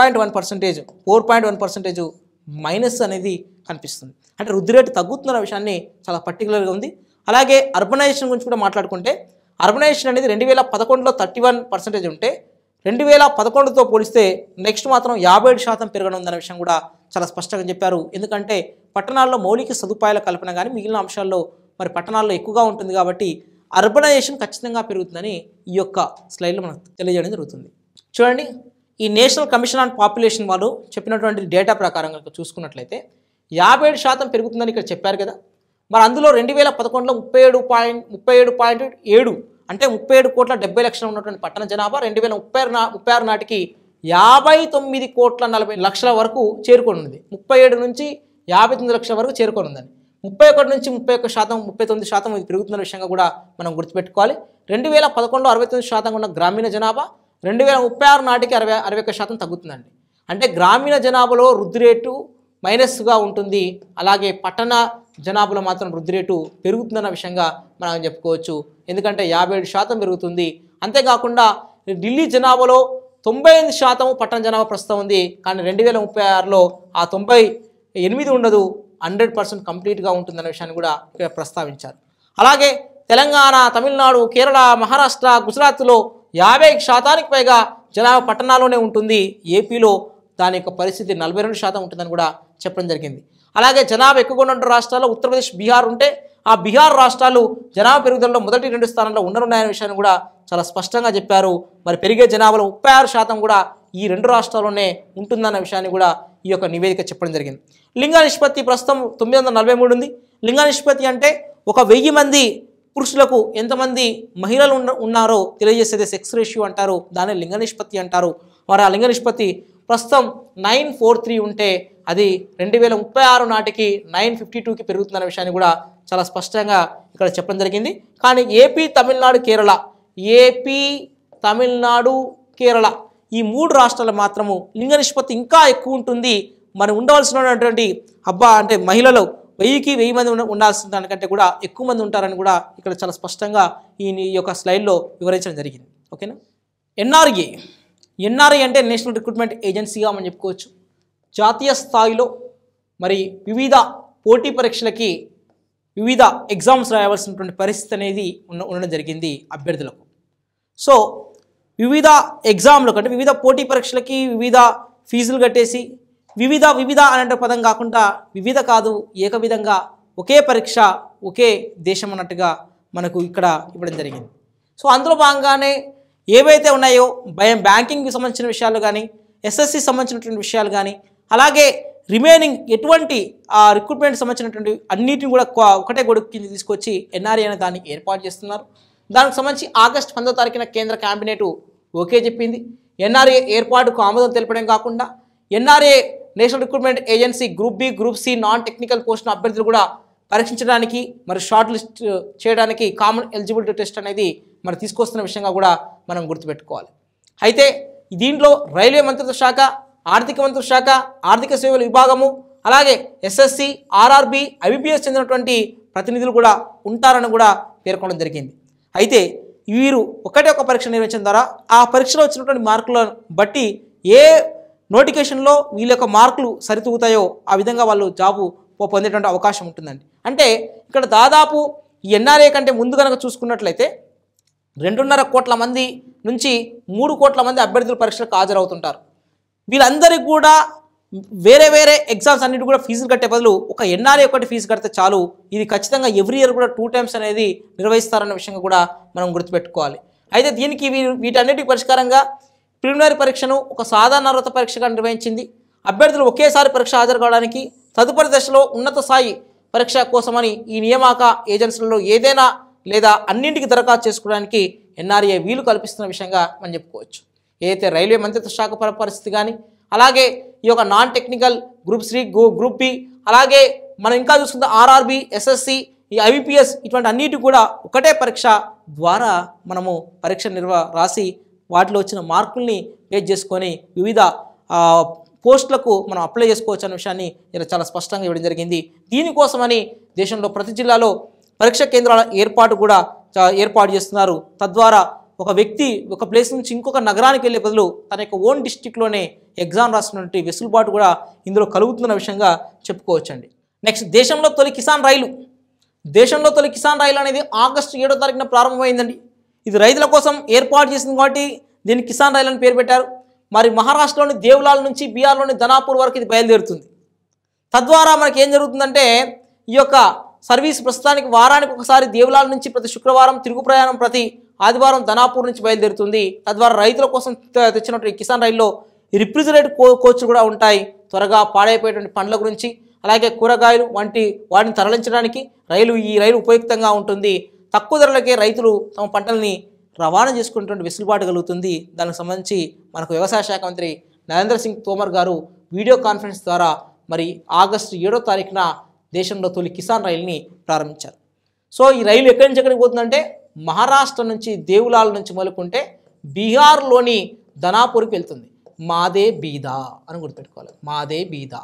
4.1% మైనస్ అనేది కనిపిస్తుంది. అంటే వృద్ధి రేటు తగ్గుతున్న విషయాన్ని చాలా పర్టికులర్గా ఉంది. అలాగే అర్బనైజేషన్ గురించి కూడా మాట్లాడుకుంటే అర్బనైజేషన్ అనేది 2011లో 31% ఉంటే 2011తో పోలిస్తే నెక్స్ట్ మాత్రం 57% పెరగడం ఉందన్న విషయం కూడా చాలా స్పష్టంగా చెప్పారు. ఎందుకంటే పట్టణాల్లో మౌలిక సదుపాయాల కల్పన కానీ మిగిలిన అంశాల్లో మరి పట్టణాల్లో ఎక్కువగా ఉంటుంది కాబట్టి అర్బనైజేషన్ ఖచ్చితంగా పెరుగుతుందని ఈ యొక్క స్లైడ్లో మనకు తెలియజేయడం జరుగుతుంది. చూడండి, ఈ నేషనల్ కమిషన్ ఆన్ పాపులేషన్ వాళ్ళు చెప్పినటువంటి డేటా ప్రకారం కనుక చూసుకున్నట్లయితే 57% పెరుగుతుందని ఇక్కడ చెప్పారు కదా. మరి అందులో 2011లో 37.7 అంటే 37,70,00,000 ఉన్నటువంటి పట్టణ జనాభా 2036 నాటికి 59,40,00,000 వరకు చేరుకోనుంది. 37 నుంచి 59 లక్షల వరకు చేరుకోనుందని. 31 నుంచి 31%, 39% ఇది పెరుగుతున్న విషయంగా కూడా మనం గుర్తుపెట్టుకోవాలి. 2011లో 69% ఉన్న గ్రామీణ జనాభా 2036 నాటికి 61% తగ్గుతుందండి. అంటే గ్రామీణ జనాభాలో వృద్ధి రేటు మైనస్గా ఉంటుంది, అలాగే పట్టణ జనాభాలో మాత్రం వృద్ధి రేటు పెరుగుతుందన్న విషయంగా మనం చెప్పుకోవచ్చు. ఎందుకంటే 57% పెరుగుతుంది. అంతేకాకుండా ఢిల్లీ జనాభాలో 98% పట్టణ జనాభా ప్రస్తుతం ఉంది. కానీ 2036లో ఆ 98 ఉండదు, 100% కంప్లీట్గా ఉంటుందన్న విషయాన్ని కూడా ఇక్కడ ప్రస్తావించారు. అలాగే తెలంగాణ, తమిళనాడు, కేరళ, మహారాష్ట్ర, గుజరాత్లో 50% పైగా జనాభా పట్టణాల్లోనే ఉంటుంది. ఏపీలో దాని యొక్క పరిస్థితి 42% ఉంటుందని కూడా చెప్పడం జరిగింది. అలాగే జనాభా ఎక్కువగా ఉన్న రాష్ట్రాల్లో ఉత్తరప్రదేశ్, బీహార్ ఉంటే ఆ బీహార్ రాష్ట్రాలు జనాభా పెరుగుదలలో మొదటి 2 స్థానాల్లో ఉండనున్నాయనే విషయాన్ని కూడా చాలా స్పష్టంగా చెప్పారు. మరి పెరిగే జనాభాలో 36% కూడా ఈ 2 రాష్ట్రాల్లోనే ఉంటుందన్న విషయాన్ని కూడా ఈ యొక్క నివేదిక చెప్పడం జరిగింది. లింగ నిష్పత్తి ప్రస్తుతం 943 ఉంది. లింగ నిష్పత్తి అంటే 1000 మంది పురుషులకు ఎంతమంది మహిళలు ఉన్నారో తెలియజేసేది సెక్స్ రేషియో అంటారు, దాన్ని లింగ నిష్పత్తి అంటారు. మరి ఆ లింగ నిష్పత్తి ప్రస్తుతం 943 ఉంటే అది 2036 నాటికి 952కి పెరుగుతుందన్న విషయాన్ని కూడా చాలా స్పష్టంగా ఇక్కడ చెప్పడం జరిగింది. కానీ ఏపీ, తమిళనాడు, కేరళ ఈ 3 రాష్ట్రాలు మాత్రము లింగ నిష్పత్తి ఇంకా ఎక్కువ ఉంటుంది. మరి ఉండవలసినటువంటి అంటే మహిళలు 1000 మంది ఉండాల్సిన దానికంటే కూడా ఎక్కువ మంది ఉంటారని కూడా ఇక్కడ చాలా స్పష్టంగా ఈ యొక్క స్లైడ్లో వివరించడం జరిగింది. ఓకేనా. ఎన్ఆర్ఏ అంటే నేషనల్ రిక్రూట్మెంట్ ఏజెన్సీగా మనం చెప్పుకోవచ్చు. జాతీయ స్థాయిలో మరి వివిధ పోటీ పరీక్షలకి వివిధ ఎగ్జామ్స్ రాయవలసినటువంటి పరిస్థితి అనేది ఉండడం జరిగింది అభ్యర్థులకు. సో వివిధ ఎగ్జామ్లకు అంటే వివిధ పోటీ పరీక్షలకి వివిధ ఫీజులు కట్టేసి వివిధ అనే పదం కాకుండా వివిధ కాదు, ఏకవిధంగా ఒకే పరీక్ష ఒకే దేశం అన్నట్టుగా మనకు ఇక్కడ ఇవ్వడం జరిగింది. సో అందులో భాగంగానే ఏవైతే ఉన్నాయో బ్యాంకింగ్కి సంబంధించిన విషయాలు కానీ, ఎస్ఎస్సి సంబంధించినటువంటి విషయాలు కానీ, అలాగే రిమైనింగ్ ఎటువంటి రిక్రూట్మెంట్ సంబంధించినటువంటి అన్నిటిని కూడా ఒకటే గొడుగు కింద తీసుకొచ్చి ఎన్ఆర్ఏ అనే దాన్ని ఏర్పాటు చేస్తున్నారు. దానికి సంబంధించి ఆగస్టు 10వ తారీఖున కేంద్ర క్యాబినెట్ ఓకే చెప్పింది. ఎన్ఆర్ఏ ఏర్పాటుకు ఆమోదం తెలపడం కాకుండా NRA national recruitment agency group B, group C non technical పోస్టుల అభ్యర్థులు కూడా పరీక్షించడానికి మరి షార్ట్ లిస్ట్ చేయడానికి కామన్ ఎలిజిబిలిటీ టెస్ట్ అనేది మరి తీసుకొస్తున్న విషయంగా కూడా మనం గుర్తుపెట్టుకోవాలి. అయితే దీంట్లో రైల్వే మంత్రిత్వ శాఖ, ఆర్థిక మంత్రిత్వ శాఖ, ఆర్థిక సేవల విభాగము, అలాగే ఎస్ఎస్సి, ఆర్ఆర్బి, ఐబిపిఎస్ చెందినటువంటి ప్రతినిధులు కూడా ఉంటారని కూడా పేర్కొనడం జరిగింది. అయితే వీరు ఒక పరీక్ష నిర్వహించడం ద్వారా ఆ పరీక్షలో వచ్చినటువంటి మార్కులను బట్టి ఏ నోటిఫికేషన్లో వీళ్ళ యొక్క మార్కులు సరితూగుతాయో ఆ విధంగా వాళ్ళు జాబు పొందేటువంటి అవకాశం ఉంటుందండి. అంటే ఇక్కడ దాదాపు ఈ ఎన్ఆర్ఏ కంటే ముందు కనుక చూసుకున్నట్లయితే 2.5 కోట్ల మంది నుంచి 3 కోట్ల మంది అభ్యర్థులు పరీక్షలకు హాజరవుతుంటారు. వీళ్ళందరికీ కూడా వేరే ఎగ్జామ్స్ అన్నిటి కూడా ఫీజులు కట్టే బదులు ఒక ఎన్ఆర్ఏ ఒకటి ఫీజు కడితే చాలు. ఇది ఖచ్చితంగా ఎవ్రీ ఇయర్ కూడా 2 టైమ్స్ అనేది నిర్వహిస్తారన్న విషయంగా కూడా మనం గుర్తుపెట్టుకోవాలి. అయితే దీనికి వీటన్నిటికి పరిష్కారంగా ప్రిలిమినరీ పరీక్షను ఒక సాధారణ అర్హత పరీక్షగా నిర్వహించింది. అభ్యర్థులు ఒకేసారి పరీక్ష హాజరు కావడానికి తదుపరి దశలో ఉన్నత స్థాయి పరీక్ష కోసమని ఈ నియామక ఏజెన్సీలలో ఏదైనా లేదా అన్నింటికి దరఖాస్తు చేసుకోవడానికి ఎన్ఆర్ఏ వీలు కల్పిస్తున్న విషయంగా మనం చెప్పుకోవచ్చు. ఏదైతే రైల్వే మంత్రిత్వ శాఖ పరిస్థితి కానీ, అలాగే ఈ యొక్క non technical group C, group B, అలాగే మనం ఇంకా చూసుకుంటే ఆర్ఆర్బి, ఎస్ఎస్సి, ఈ ఐబిపిఎస్ ఇటువంటి అన్నిటి కూడా ఒకటే పరీక్ష ద్వారా మనము పరీక్ష రాసి వాటిలో వచ్చిన మార్కుల్ని బేస్ చేసుకొని వివిధ పోస్టులకు మనం అప్లై చేసుకోవచ్చు అనే విషయాన్ని ఇలా చాలా స్పష్టంగా ఇవ్వడం జరిగింది. దీనికోసమని దేశంలో ప్రతి జిల్లాలో పరీక్ష కేంద్రాల ఏర్పాటు చేస్తున్నారు. తద్వారా ఒక వ్యక్తి ఒక ప్లేస్ నుంచి ఇంకొక నగరానికి వెళ్ళే బదులు తన యొక్క ఓన్ డిస్టిక్లోనే ఎగ్జామ్ రాసినటువంటి వెసులుబాటు కూడా ఇందులో కలుగుతున్న విషయంగా చెప్పుకోవచ్చండి. నెక్స్ట్, దేశంలో తొలి కిసాన్ రైలు అనేది ఆగస్టు 7వ తారీఖున ప్రారంభమైందండి. ఇది రైతుల కోసం ఏర్పాటు చేసింది కాబట్టి దీన్ని కిసాన్ రైలు అని పేరు పెట్టారు. మరి మహారాష్ట్రలోని దేవ్లాల్ నుంచి బీహార్లోని ధనాపూర్ వరకు ఇది బయలుదేరుతుంది. తద్వారా మనకి ఏం జరుగుతుందంటే ఈ యొక్క సర్వీస్ ప్రస్తుతానికి వారానికి ఒకసారి దేవ్లాల్ నుంచి ప్రతి శుక్రవారం, తిరుగు ప్రయాణం ప్రతి ఆదివారం ధనాపూర్ నుంచి బయలుదేరుతుంది. తద్వారా రైతుల కోసం తెచ్చినటువంటి కిసాన్ రైల్లో రిఫ్రిజిరేట్ కోచ్లు కూడా ఉంటాయి. త్వరగా పాడైపోయేటువంటి పండ్ల గురించి అలాగే కూరగాయలు వంటి వాటిని తరలించడానికి ఈ రైలు ఉపయుక్తంగా ఉంటుంది. తక్కువ ధరలకే రైతులు తమ పంటల్ని రవాణా చేసుకునేటువంటి వెసులుబాటు కలుగుతుంది. దానికి సంబంధించి మనకు వ్యవసాయ శాఖ మంత్రి నరేంద్ర సింగ్ తోమర్ గారు వీడియో కాన్ఫరెన్స్ ద్వారా మరి ఆగస్టు 7వ తారీఖున దేశంలో తొలి కిసాన్ రైలుని ప్రారంభించారు. సో ఈ రైలు ఎక్కడి నుంచి ఎక్కడికి పోతుందంటే మహారాష్ట్ర నుంచి దేవులాల నుంచి మొదలుకుంటే బీహార్లోని ధనాపూర్కి వెళ్తుంది. మాదే బీదా అని గుర్తుపెట్టుకోవాలి. మాదే బీదా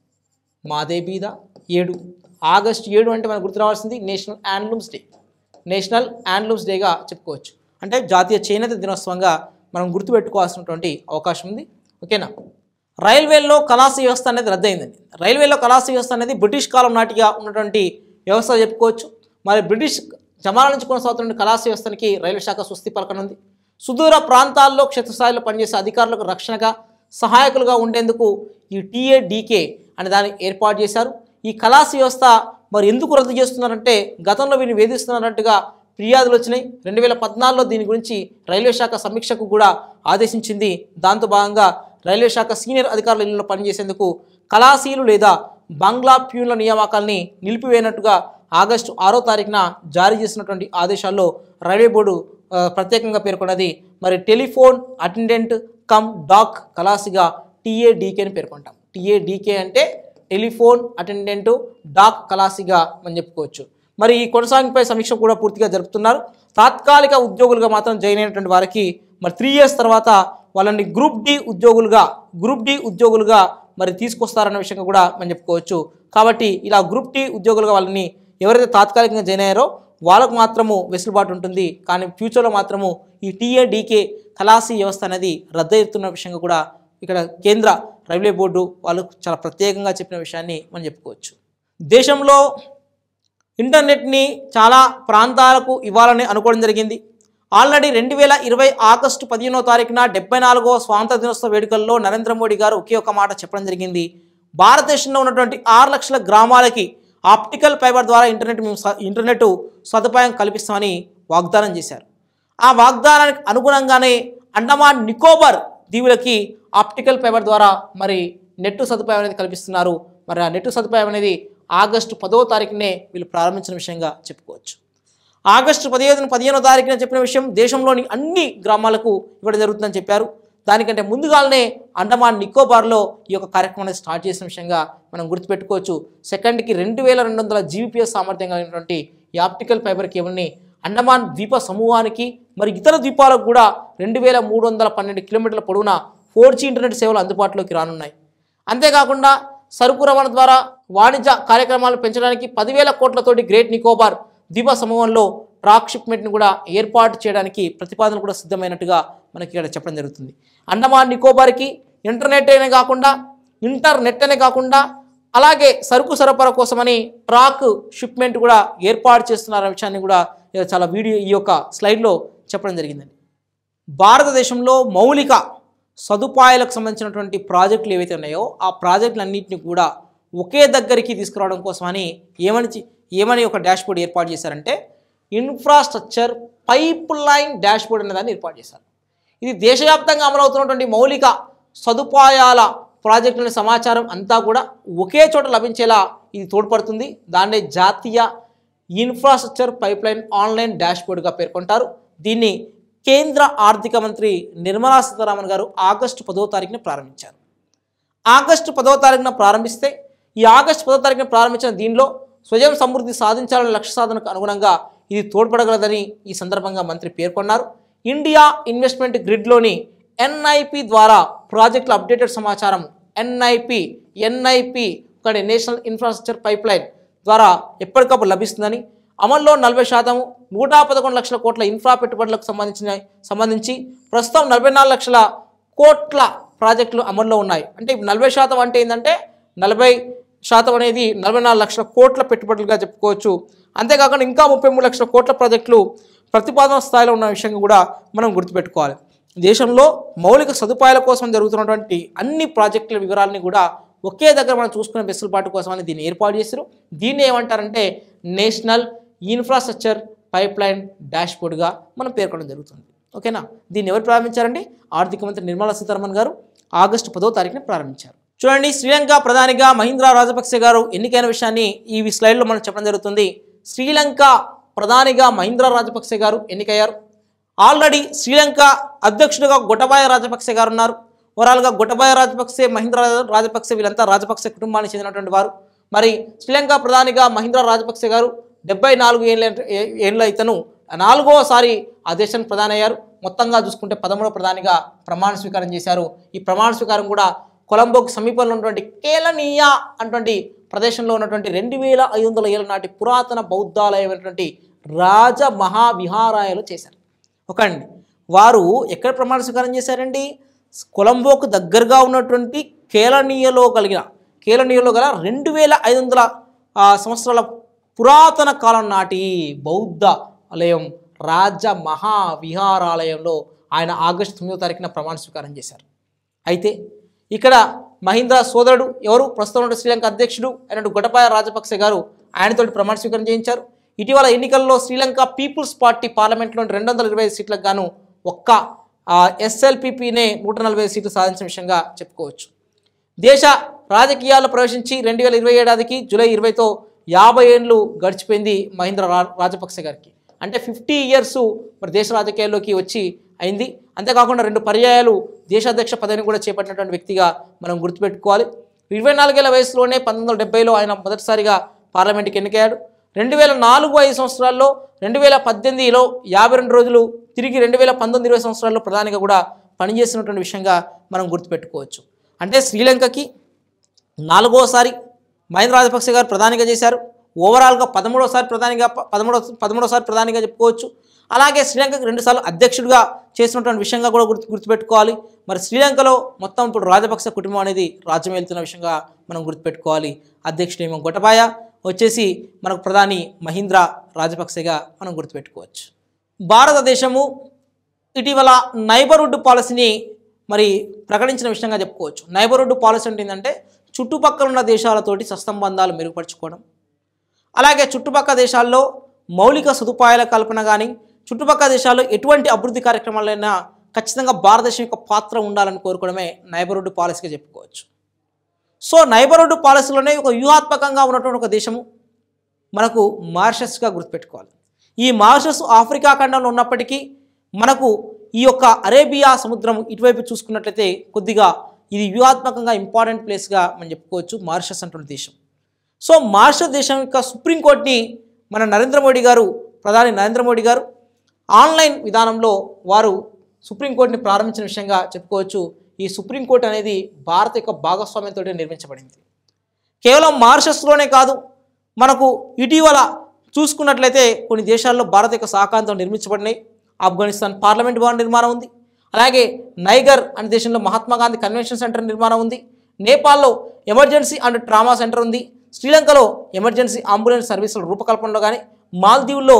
7 ఆగస్టు 7 అంటే మనకు గుర్తు రావాల్సింది నేషనల్ హ్యాండ్లూమ్స్ డేగా చెప్పుకోవచ్చు. అంటే జాతీయ చేనేత దినోత్సవంగా మనం గుర్తుపెట్టుకోవాల్సినటువంటి అవకాశం ఉంది. ఓకేనా. రైల్వేల్లో కలాసీ వ్యవస్థ అనేది రద్దయిందండి. రైల్వేలో కలాసీ వ్యవస్థ అనేది బ్రిటిష్ కాలం నాటిగా ఉన్నటువంటి వ్యవస్థ చెప్పుకోవచ్చు. మరి బ్రిటిష్ జమానా నుంచి కొనసాగుతున్న కలాసీ వ్యవస్థకి రైల్వే శాఖ స్వస్తి పలకనుంది. సుదూర ప్రాంతాల్లో క్షేత్రస్థాయిలో పనిచేసే అధికారులకు రక్షణగా సహాయకులుగా ఉండేందుకు ఈ TADK అనే దాన్ని ఏర్పాటు చేశారు. ఈ కలాసీ వ్యవస్థ మరి ఎందుకు రద్దు చేస్తున్నారంటే గతంలో వీరిని వేధిస్తున్నారంటుగా ఫిర్యాదులు వచ్చినాయి. 2014లో దీని గురించి రైల్వే శాఖ సమీక్షకు కూడా ఆదేశించింది. దాంతో భాగంగా రైల్వే శాఖ సీనియర్ అధికారుల ఇళ్లలో పనిచేసేందుకు కలాసీలు లేదా బంగ్లా ప్యూన్ల నియామకాల్ని నిలిపివేయనట్టుగా ఆగస్టు 6వ తారీఖున జారీ చేసినటువంటి ఆదేశాల్లో రైల్వే బోర్డు ప్రత్యేకంగా పేర్కొన్నది. మరి టెలిఫోన్ అటెండెంట్ కమ్ డాక్ కలాసీగా TADKని పేర్కొంటాం. TADK అంటే టెలిఫోన్ అటెండెంట్ డాక్ కలాసీగా మనం చెప్పుకోవచ్చు. మరి ఈ కొనసాగింపుపై సమీక్ష కూడా పూర్తిగా జరుపుతున్నారు. తాత్కాలిక ఉద్యోగులుగా మాత్రం జాయిన్ అయినటువంటి వారికి మరి 3 years తర్వాత వాళ్ళని గ్రూప్ డి ఉద్యోగులుగా మరి తీసుకొస్తారన్న విషయంగా కూడా మనం చెప్పుకోవచ్చు. కాబట్టి ఇలా గ్రూప్ డి ఉద్యోగులుగా వాళ్ళని ఎవరైతే తాత్కాలికంగా జాయిన్ అయ్యారో వాళ్ళకు మాత్రము వెసులుబాటు ఉంటుంది. కానీ ఫ్యూచర్లో మాత్రము ఈ TADK కలాసీ వ్యవస్థ అనేది రద్దవుతున్న విషయంగా కూడా ఇక్కడ కేంద్ర రైల్వే బోర్డు వాళ్ళు చాలా ప్రత్యేకంగా చెప్పిన విషయాన్ని మనం చెప్పుకోవచ్చు. దేశంలో ఇంటర్నెట్ని చాలా ప్రాంతాలకు ఇవ్వాలని అనుకోవడం జరిగింది. ఆల్రెడీ 2020 ఆగస్టు 15వ తారీఖున 74వ స్వాతంత్ర దినోత్సవ వేడుకల్లో నరేంద్ర మోడీ గారు ఒకే ఒక మాట చెప్పడం జరిగింది. భారతదేశంలో ఉన్నటువంటి 6 లక్షల గ్రామాలకి ఆప్టికల్ ఫైబర్ ద్వారా ఇంటర్నెట్ సదుపాయం కల్పిస్తామని వాగ్దానం చేశారు. ఆ వాగ్దానానికి అనుగుణంగానే అండమాన్ నికోబార్ దీవులకి ఆప్టికల్ ఫైబర్ ద్వారా మరి నెట్ సదుపాయం అనేది కల్పిస్తున్నారు. మరి ఆ నెట్ సదుపాయం అనేది ఆగస్టు 10వ తారీఖునే వీళ్ళు ప్రారంభించిన విషయంగా చెప్పుకోవచ్చు. ఆగస్టు 15వ తారీఖున చెప్పిన విషయం దేశంలోని అన్ని గ్రామాలకు ఇవ్వడం జరుగుతుందని చెప్పారు. దానికంటే ముందుగానే అండమాన్ నికోబార్లో ఈ యొక్క కార్యక్రమాన్ని స్టార్ట్ చేసిన విషయంగా మనం గుర్తుపెట్టుకోవచ్చు. సెకండ్కి 2200 Gbps సామర్థ్యం కలిగినటువంటి ఈ ఆప్టికల్ ఫైబర్ కేబుల్ని అండమాన్ ద్వీప సమూహానికి మరి ఇతర ద్వీపాలకు కూడా 2312 కిలోమీటర్ల పొడవున 4G ఇంటర్నెట్ సేవలు అందుబాటులోకి రానున్నాయి. అంతేకాకుండా సరుకు రవాణా ద్వారా వాణిజ్య కార్యక్రమాలు పెంచడానికి 10,000 కోట్లతోటి గ్రేట్ నికోబార్ ద్వీప సమూహంలో ట్రాక్ షిప్మెంట్ని కూడా ఏర్పాటు చేయడానికి ప్రతిపాదనలు కూడా సిద్ధమైనట్టుగా మనకి ఇక్కడ చెప్పడం జరుగుతుంది. అండమాన్ నికోబార్కి ఇంటర్నెట్ అనే కాకుండా అలాగే సరుకు సరఫరా కోసమని ట్రాక్ షిప్మెంట్ కూడా ఏర్పాటు చేస్తున్నారనే విషయాన్ని కూడా చాలా ఈ యొక్క స్లైడ్లో చెప్పడం జరిగిందండి. భారతదేశంలో మౌలిక సదుపాయాలకు సంబంధించినటువంటి ప్రాజెక్టులు ఏవైతే ఉన్నాయో ఆ ప్రాజెక్టులన్నింటినీ కూడా ఒకే దగ్గరికి తీసుకురావడం కోసమని ఏమని ఒక డాష్బోర్డ్ ఏర్పాటు చేశారంటే ఇన్ఫ్రాస్ట్రక్చర్ పైప్ లైన్ డాష్బోర్డ్ అనే దాన్ని ఏర్పాటు చేశారు. ఇది దేశవ్యాప్తంగా అమలవుతున్నటువంటి మౌలిక సదుపాయాల ప్రాజెక్టుల సమాచారం అంతా కూడా ఒకే చోట లభించేలా ఇది తోడ్పడుతుంది. దాన్నే జాతీయ ఇన్ఫ్రాస్ట్రక్చర్ పైప్ లైన్ ఆన్లైన్ డాష్బోర్డ్గా పేర్కొంటారు. దీన్ని కేంద్ర ఆర్థిక మంత్రి నిర్మలా సీతారామన్ గారు ఆగస్టు 10వ తారీఖున ప్రారంభించారు. ఆగస్టు 10వ తారీఖున ప్రారంభిస్తే ఈ ఆగస్టు 10వ తారీఖున ప్రారంభించిన దీనిలో స్వయం సమృద్ధి సాధించాలనే లక్ష్య సాధనకు అనుగుణంగా ఇది తోడ్పడగలదని ఈ సందర్భంగా మంత్రి పేర్కొన్నారు. ఇండియా ఇన్వెస్ట్మెంట్ గ్రిడ్లోని NIP ద్వారా ప్రాజెక్టుల అప్డేటెడ్ సమాచారం NIP ఒకటి నేషనల్ ఇన్ఫ్రాస్ట్రక్చర్ పైప్ లైన్ ద్వారా ఎప్పటికప్పుడు లభిస్తుందని, అమల్లో 40%, 111 లక్షల కోట్ల ఇన్ఫ్రా పెట్టుబడులకు సంబంధించి ప్రస్తుతం 44 లక్షల కోట్ల ప్రాజెక్టులు అమల్లో ఉన్నాయి. అంటే 40% అంటే ఏంటంటే 40% అనేది 44 లక్షల కోట్ల పెట్టుబడులుగా చెప్పుకోవచ్చు. అంతేకాకుండా ఇంకా 33 లక్షల కోట్ల ప్రాజెక్టులు ప్రతిపాదన స్థాయిలో ఉన్న విషయంగా కూడా మనం గుర్తుపెట్టుకోవాలి. దేశంలో మౌలిక సదుపాయాల కోసం జరుగుతున్నటువంటి అన్ని ప్రాజెక్టుల వివరాలని కూడా ఒకే దగ్గర మనం చూసుకునే వెసులుబాటు కోసమని దీన్ని ఏర్పాటు చేశారు. దీన్ని ఏమంటారంటే నేషనల్ ఇన్ఫ్రాస్ట్రక్చర్ పైప్ లైన్ డాష్బోర్డ్గా మనం పేర్కొనడం జరుగుతుంది. ఓకేనా. దీన్ని ఎవరు ప్రారంభించారండి? ఆర్థిక మంత్రి నిర్మలా సీతారామన్ గారు ఆగస్టు 10వ తారీఖున ప్రారంభించారు. చూడండి, శ్రీలంక ప్రధానిగా మహీంద్రా రాజపక్సే గారు ఎన్నికైన విషయాన్ని ఈ స్లైడ్లో మనం చెప్పడం జరుగుతుంది. శ్రీలంక ప్రధానిగా మహీంద్రా రాజపక్సే గారు ఎన్నికయ్యారు. ఆల్రెడీ శ్రీలంక అధ్యక్షుడిగా గొటబాయ రాజపక్సే గారు ఉన్నారు. ఓవరాల్గా గొటబాయ రాజపక్సే, మహీంద్రా రాజపక్సే వీళ్ళంతా రాజపక్సే కుటుంబానికి చెందినటువంటి వారు. మరి శ్రీలంక ప్రధానిగా మహీంద్రా రాజపక్సే గారు 74 ఏళ్ళ ఇతను 4వసారి ఆ దేశానికి ప్రధాని అయ్యారు. మొత్తంగా చూసుకుంటే 13వ ప్రధానిగా ప్రమాణ స్వీకారం చేశారు. ఈ ప్రమాణ స్వీకారం కూడా కొలంబోకు సమీపంలో ఉన్నటువంటి కేలనియా అటువంటి ప్రదేశంలో ఉన్నటువంటి 2500 ఏళ్ళ నాటి పురాతన బౌద్ధాలయమైనటువంటి రాజ మహావిహారాయలో చేశారు. ఓకండి, వారు ఎక్కడ ప్రమాణ స్వీకారం చేశారండి? కొలంబోకు దగ్గరగా ఉన్నటువంటి కేలనియాలో గల 2500 సంవత్సరాల పురాతన కాలం నాటి బౌద్ధ ఆలయం రాజ మహావిహారాలయంలో ఆయన ఆగస్టు 9వ తారీఖున ప్రమాణ స్వీకారం చేశారు. అయితే ఇక్కడ మహీంద్రా సోదరుడు ఎవరు? ప్రస్తుతం ఉన్న శ్రీలంక అధ్యక్షుడు అయినటువంటి గొటబాయ రాజపక్సే గారు ఆయనతోటి ప్రమాణ స్వీకారం చేయించారు. ఇటీవల ఎన్నికల్లో శ్రీలంక పీపుల్స్ పార్టీ పార్లమెంట్లో 225 సీట్లకు గాను ఒక్క ఎస్ఎల్పీపీనే 140 సీట్లు సాధించిన విషయంగా చెప్పుకోవచ్చు. దేశ రాజకీయాల్లో ప్రవేశించి 2027 జూలై 20తో 50 ఏళ్ళు గడిచిపోయింది మహీంద్రా రాజపక్సే గారికి. అంటే 50 ఇయర్స్ మరి దేశ రాజకీయాల్లోకి వచ్చి అయింది. అంతేకాకుండా 2 పర్యాయాలు దేశాధ్యక్ష పదవిని కూడా చేపట్టినటువంటి వ్యక్తిగా మనం గుర్తుపెట్టుకోవాలి. 24 ఏళ్ల వయసులోనే 1970లో ఆయన మొదటిసారిగా పార్లమెంట్కి ఎన్నికయ్యాడు. 2004-5 సంవత్సరాల్లో, 2018లో 52 రోజులు, తిరిగి 2019-20 సంవత్సరాల్లో ప్రధానిగా కూడా పనిచేసినటువంటి విషయంగా మనం గుర్తుపెట్టుకోవచ్చు. అంటే శ్రీలంకకి 4వసారి మహీంద్రా రాజపక్సే గారు ప్రధానిగా చేశారు. ఓవరాల్గా 13వసారి ప్రధానిగా చెప్పుకోవచ్చు. అలాగే శ్రీలంకకు 2 సార్లు అధ్యక్షుడిగా చేసినటువంటి విషయంగా కూడా గుర్తుపెట్టుకోవాలి. మరి శ్రీలంకలో మొత్తం ఇప్పుడు రాజపక్స కుటుంబం అనేది రాజ్యం వెళ్తున్న విషయంగా మనం గుర్తుపెట్టుకోవాలి. అధ్యక్షుడేమో గొటబాయ, వచ్చేసి మనకు ప్రధాని మహీంద్రా రాజపక్సేగా మనం గుర్తుపెట్టుకోవచ్చు. భారతదేశము ఇటీవల నైబర్హుడ్ పాలసీని మరి ప్రకటించిన విషయంగా చెప్పుకోవచ్చు. నైబర్హుడ్ పాలసీ అంటే ఏంటంటే చుట్టుపక్కల ఉన్న దేశాలతోటి సత్సంబంధాలు మెరుగుపరుచుకోవడం, అలాగే చుట్టుపక్కల దేశాల్లో మౌలిక సదుపాయాల కల్పన కానీ, చుట్టుపక్కల దేశాల్లో ఎటువంటి అభివృద్ధి కార్యక్రమాలైనా ఖచ్చితంగా భారతదేశం యొక్క పాత్ర ఉండాలని కోరుకోవడమే నైబర్హుడ్ పాలసీగా చెప్పుకోవచ్చు. సో నైబర్హుడ్ పాలసీలోనే ఒక వ్యూహాత్మకంగా ఉన్నటువంటి ఒక దేశము మనకు మారిషస్గా గుర్తుపెట్టుకోవాలి. ఈ మారిషస్ ఆఫ్రికా ఖండంలో ఉన్నప్పటికీ మనకు ఈ యొక్క అరేబియా సముద్రం ఇటువైపు చూసుకున్నట్లయితే కొద్దిగా ఇది వ్యూహాత్మకంగా ఇంపార్టెంట్ ప్లేస్గా మనం చెప్పుకోవచ్చు మారిషస్ అటువంటి దేశం. సో మారిషస్ దేశం యొక్క సుప్రీంకోర్టుని మన ప్రధాని నరేంద్ర మోడీ గారు ఆన్లైన్ విధానంలో వారు సుప్రీంకోర్టుని ప్రారంభించిన విషయంగా చెప్పుకోవచ్చు. ఈ సుప్రీంకోర్టు అనేది భారత యొక్క భాగస్వామ్యంతో నిర్మించబడింది. కేవలం మారిషస్లోనే కాదు, మనకు ఇటీవల చూసుకున్నట్లయితే కొన్ని దేశాల్లో భారత యొక్క సహకారంతో నిర్మించబడినాయి. ఆఫ్ఘనిస్తాన్ పార్లమెంట్ భవన్ నిర్మాణం ఉంది. అలాగే నైగర్ అనే దేశంలో మహాత్మా గాంధీ కన్వెన్షన్ సెంటర్ నిర్మాణం ఉంది. నేపాల్లో ఎమర్జెన్సీ అండ్ ట్రామా సెంటర్ ఉంది. శ్రీలంకలో ఎమర్జెన్సీ అంబులెన్స్ సర్వీసుల రూపకల్పనలో కానీ, మాల్దీవుల్లో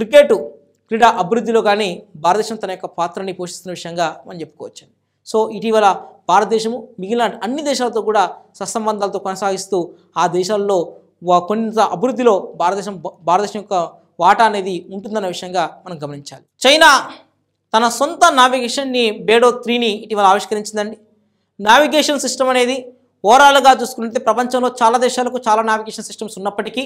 క్రీడా అభివృద్ధిలో కానీ భారతదేశం తన యొక్క పాత్రని పోషిస్తున్న విషయంగా మనం చెప్పుకోవచ్చు. సో ఇటీవల భారతదేశము మిగిలిన అన్ని దేశాలతో కూడా సత్సంబంధాలతో కొనసాగిస్తూ ఆ దేశాల్లో కొంత అభివృద్ధిలో భారతదేశం యొక్క వాటా అనేది ఉంటుందన్న విషయంగా మనం గమనించాలి. చైనా తన సొంత నావిగేషన్ని బేడో 3ని ఇటీవల ఆవిష్కరించిందండి. నావిగేషన్ సిస్టమ్ అనేది ఓవరాల్గా చూసుకుంటే ప్రపంచంలో చాలా దేశాలకు చాలా నావిగేషన్ సిస్టమ్స్ ఉన్నప్పటికీ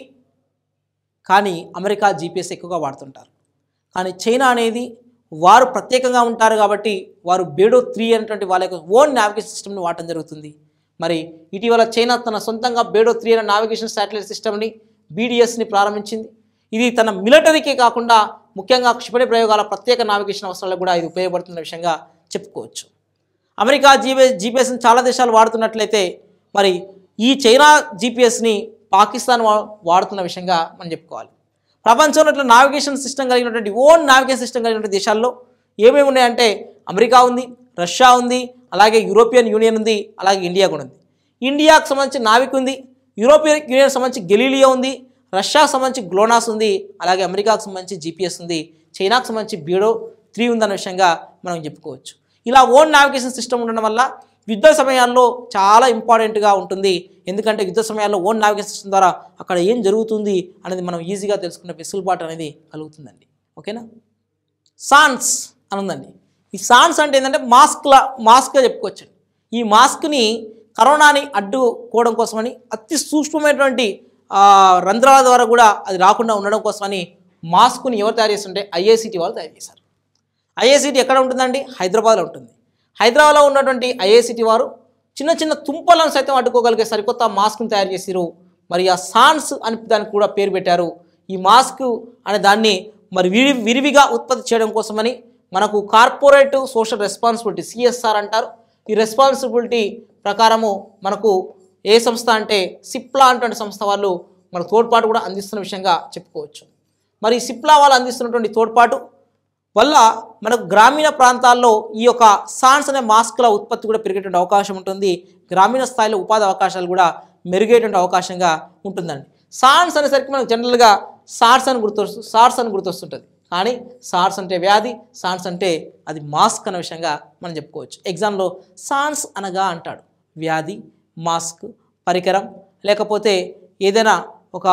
కానీ అమెరికా జీపీఎస్ ఎక్కువగా వాడుతుంటారు. కానీ చైనా అనేది వారు ప్రత్యేకంగా ఉంటారు కాబట్టి వారు బేడో 3 అనేటువంటి వాళ్ళ యొక్క ఓన్ నావిగేషన్ సిస్టమ్ని వాడటం జరుగుతుంది. మరి ఇటీవల చైనా తన సొంతంగా బేడో 3 అనే నావిగేషన్ శాటిలైట్ సిస్టమ్ని BDSని ప్రారంభించింది. ఇది తన మిలిటరీకే కాకుండా ముఖ్యంగా క్షిపణి ప్రయోగాల ప్రత్యేక నావిగేషన్ అవసరాలకు కూడా ఇది ఉపయోగపడుతున్న విషయంగా చెప్పుకోవచ్చు. అమెరికా జీపీఎస్ని చాలా దేశాలు వాడుతున్నట్లయితే మరి ఈ చైనా జీపీఎస్ని పాకిస్తాన్ వాడుతున్న విషయంగా మనం చెప్పుకోవాలి. ప్రపంచంలో ఇట్లా నావిగేషన్ సిస్టమ్ కలిగినటువంటి ఓన్ నావిగేషన్ సిస్టమ్ కలిగినటువంటి దేశాల్లో ఏమేమి ఉన్నాయంటే అమెరికా ఉంది, రష్యా ఉంది, అలాగే యూరోపియన్ యూనియన్ ఉంది, అలాగే ఇండియా కూడా ఉంది. ఇండియాకు సంబంధించి నావిక్ ఉంది, యూరోపియన్ యూనియన్ సంబంధించి గెలీలియో ఉంది, రష్యాకు సంబంధించి గ్లోనాస్ ఉంది, అలాగే అమెరికాకు సంబంధించి జీపీఎస్ ఉంది, చైనాకు సంబంధించి బేడో 3 ఉందన్న విషయంగా మనం చెప్పుకోవచ్చు. ఇలా ఓన్ నావిగేషన్ సిస్టమ్ ఉండడం వల్ల యుద్ధ సమయాల్లో చాలా ఇంపార్టెంట్గా ఉంటుంది. ఎందుకంటే యుద్ధ సమయాల్లో ఓన్ నావిగేషన్ సిస్టమ్ ద్వారా అక్కడ ఏం జరుగుతుంది అనేది మనం ఈజీగా తెలుసుకునే వెసులుబాటు అనేది కలుగుతుందండి. ఓకేనా. సాన్స్ అని ఉందండి. ఈ సాన్స్ అంటే ఏంటంటే మాస్క్గా చెప్పుకోవచ్చు. ఈ మాస్క్ని కరోనాని అడ్డుకోవడం కోసమని అతి సూక్ష్మమైనటువంటి రంధ్రాల ద్వారా కూడా అది రాకుండా ఉండడం కోసమని మాస్క్ని ఎవరు తయారు చేస్తుంటే ఐఐసిటి వాళ్ళు తయారు చేశారు. ఐఐసిటి ఎక్కడ ఉంటుందండి? హైదరాబాద్లో ఉంటుంది. హైదరాబాద్లో ఉన్నటువంటి ఐఐసిటి వారు చిన్న చిన్న తుంపలను సైతం అడ్డుకోగలిగే సరికొత్త మాస్క్ని తయారు చేసారు. మరి ఆ సాన్స్ అని దానికి కూడా పేరు పెట్టారు. ఈ మాస్క్ అనే దాన్ని మరి విరివిగా ఉత్పత్తి చేయడం కోసమని మనకు కార్పొరేట్ సోషల్ రెస్పాన్సిబిలిటీ సిఎస్ఆర్ అంటారు. ఈ రెస్పాన్సిబిలిటీ ప్రకారము మనకు ఏ సంస్థ అంటే సిప్లా అటువంటి సంస్థ వాళ్ళు మనకు తోడ్పాటు కూడా అందిస్తున్న విషయంగా చెప్పుకోవచ్చు. మరి సిప్లా వాళ్ళు అందిస్తున్నటువంటి తోడ్పాటు వల్ల మనకు గ్రామీణ ప్రాంతాల్లో ఈ యొక్క సాన్స్ అనే మాస్కుల ఉత్పత్తి కూడా పెరిగేటువంటి అవకాశం ఉంటుంది. గ్రామీణ స్థాయిలో ఉపాధి అవకాశాలు కూడా మెరుగేటువంటి అవకాశంగా ఉంటుందండి. సాన్స్ అనేసరికి మనకు జనరల్గా సార్స్ అని గుర్తొస్తుంటుంది. కానీ సార్స్ అంటే వ్యాధి, సాన్స్ అంటే అది మాస్క్ అనే విషయంగా మనం చెప్పుకోవచ్చు. ఎగ్జామ్లో సాన్స్ అనగా అంటాడు వ్యాధి, మాస్క్, పరికరం, లేకపోతే ఏదైనా ఒక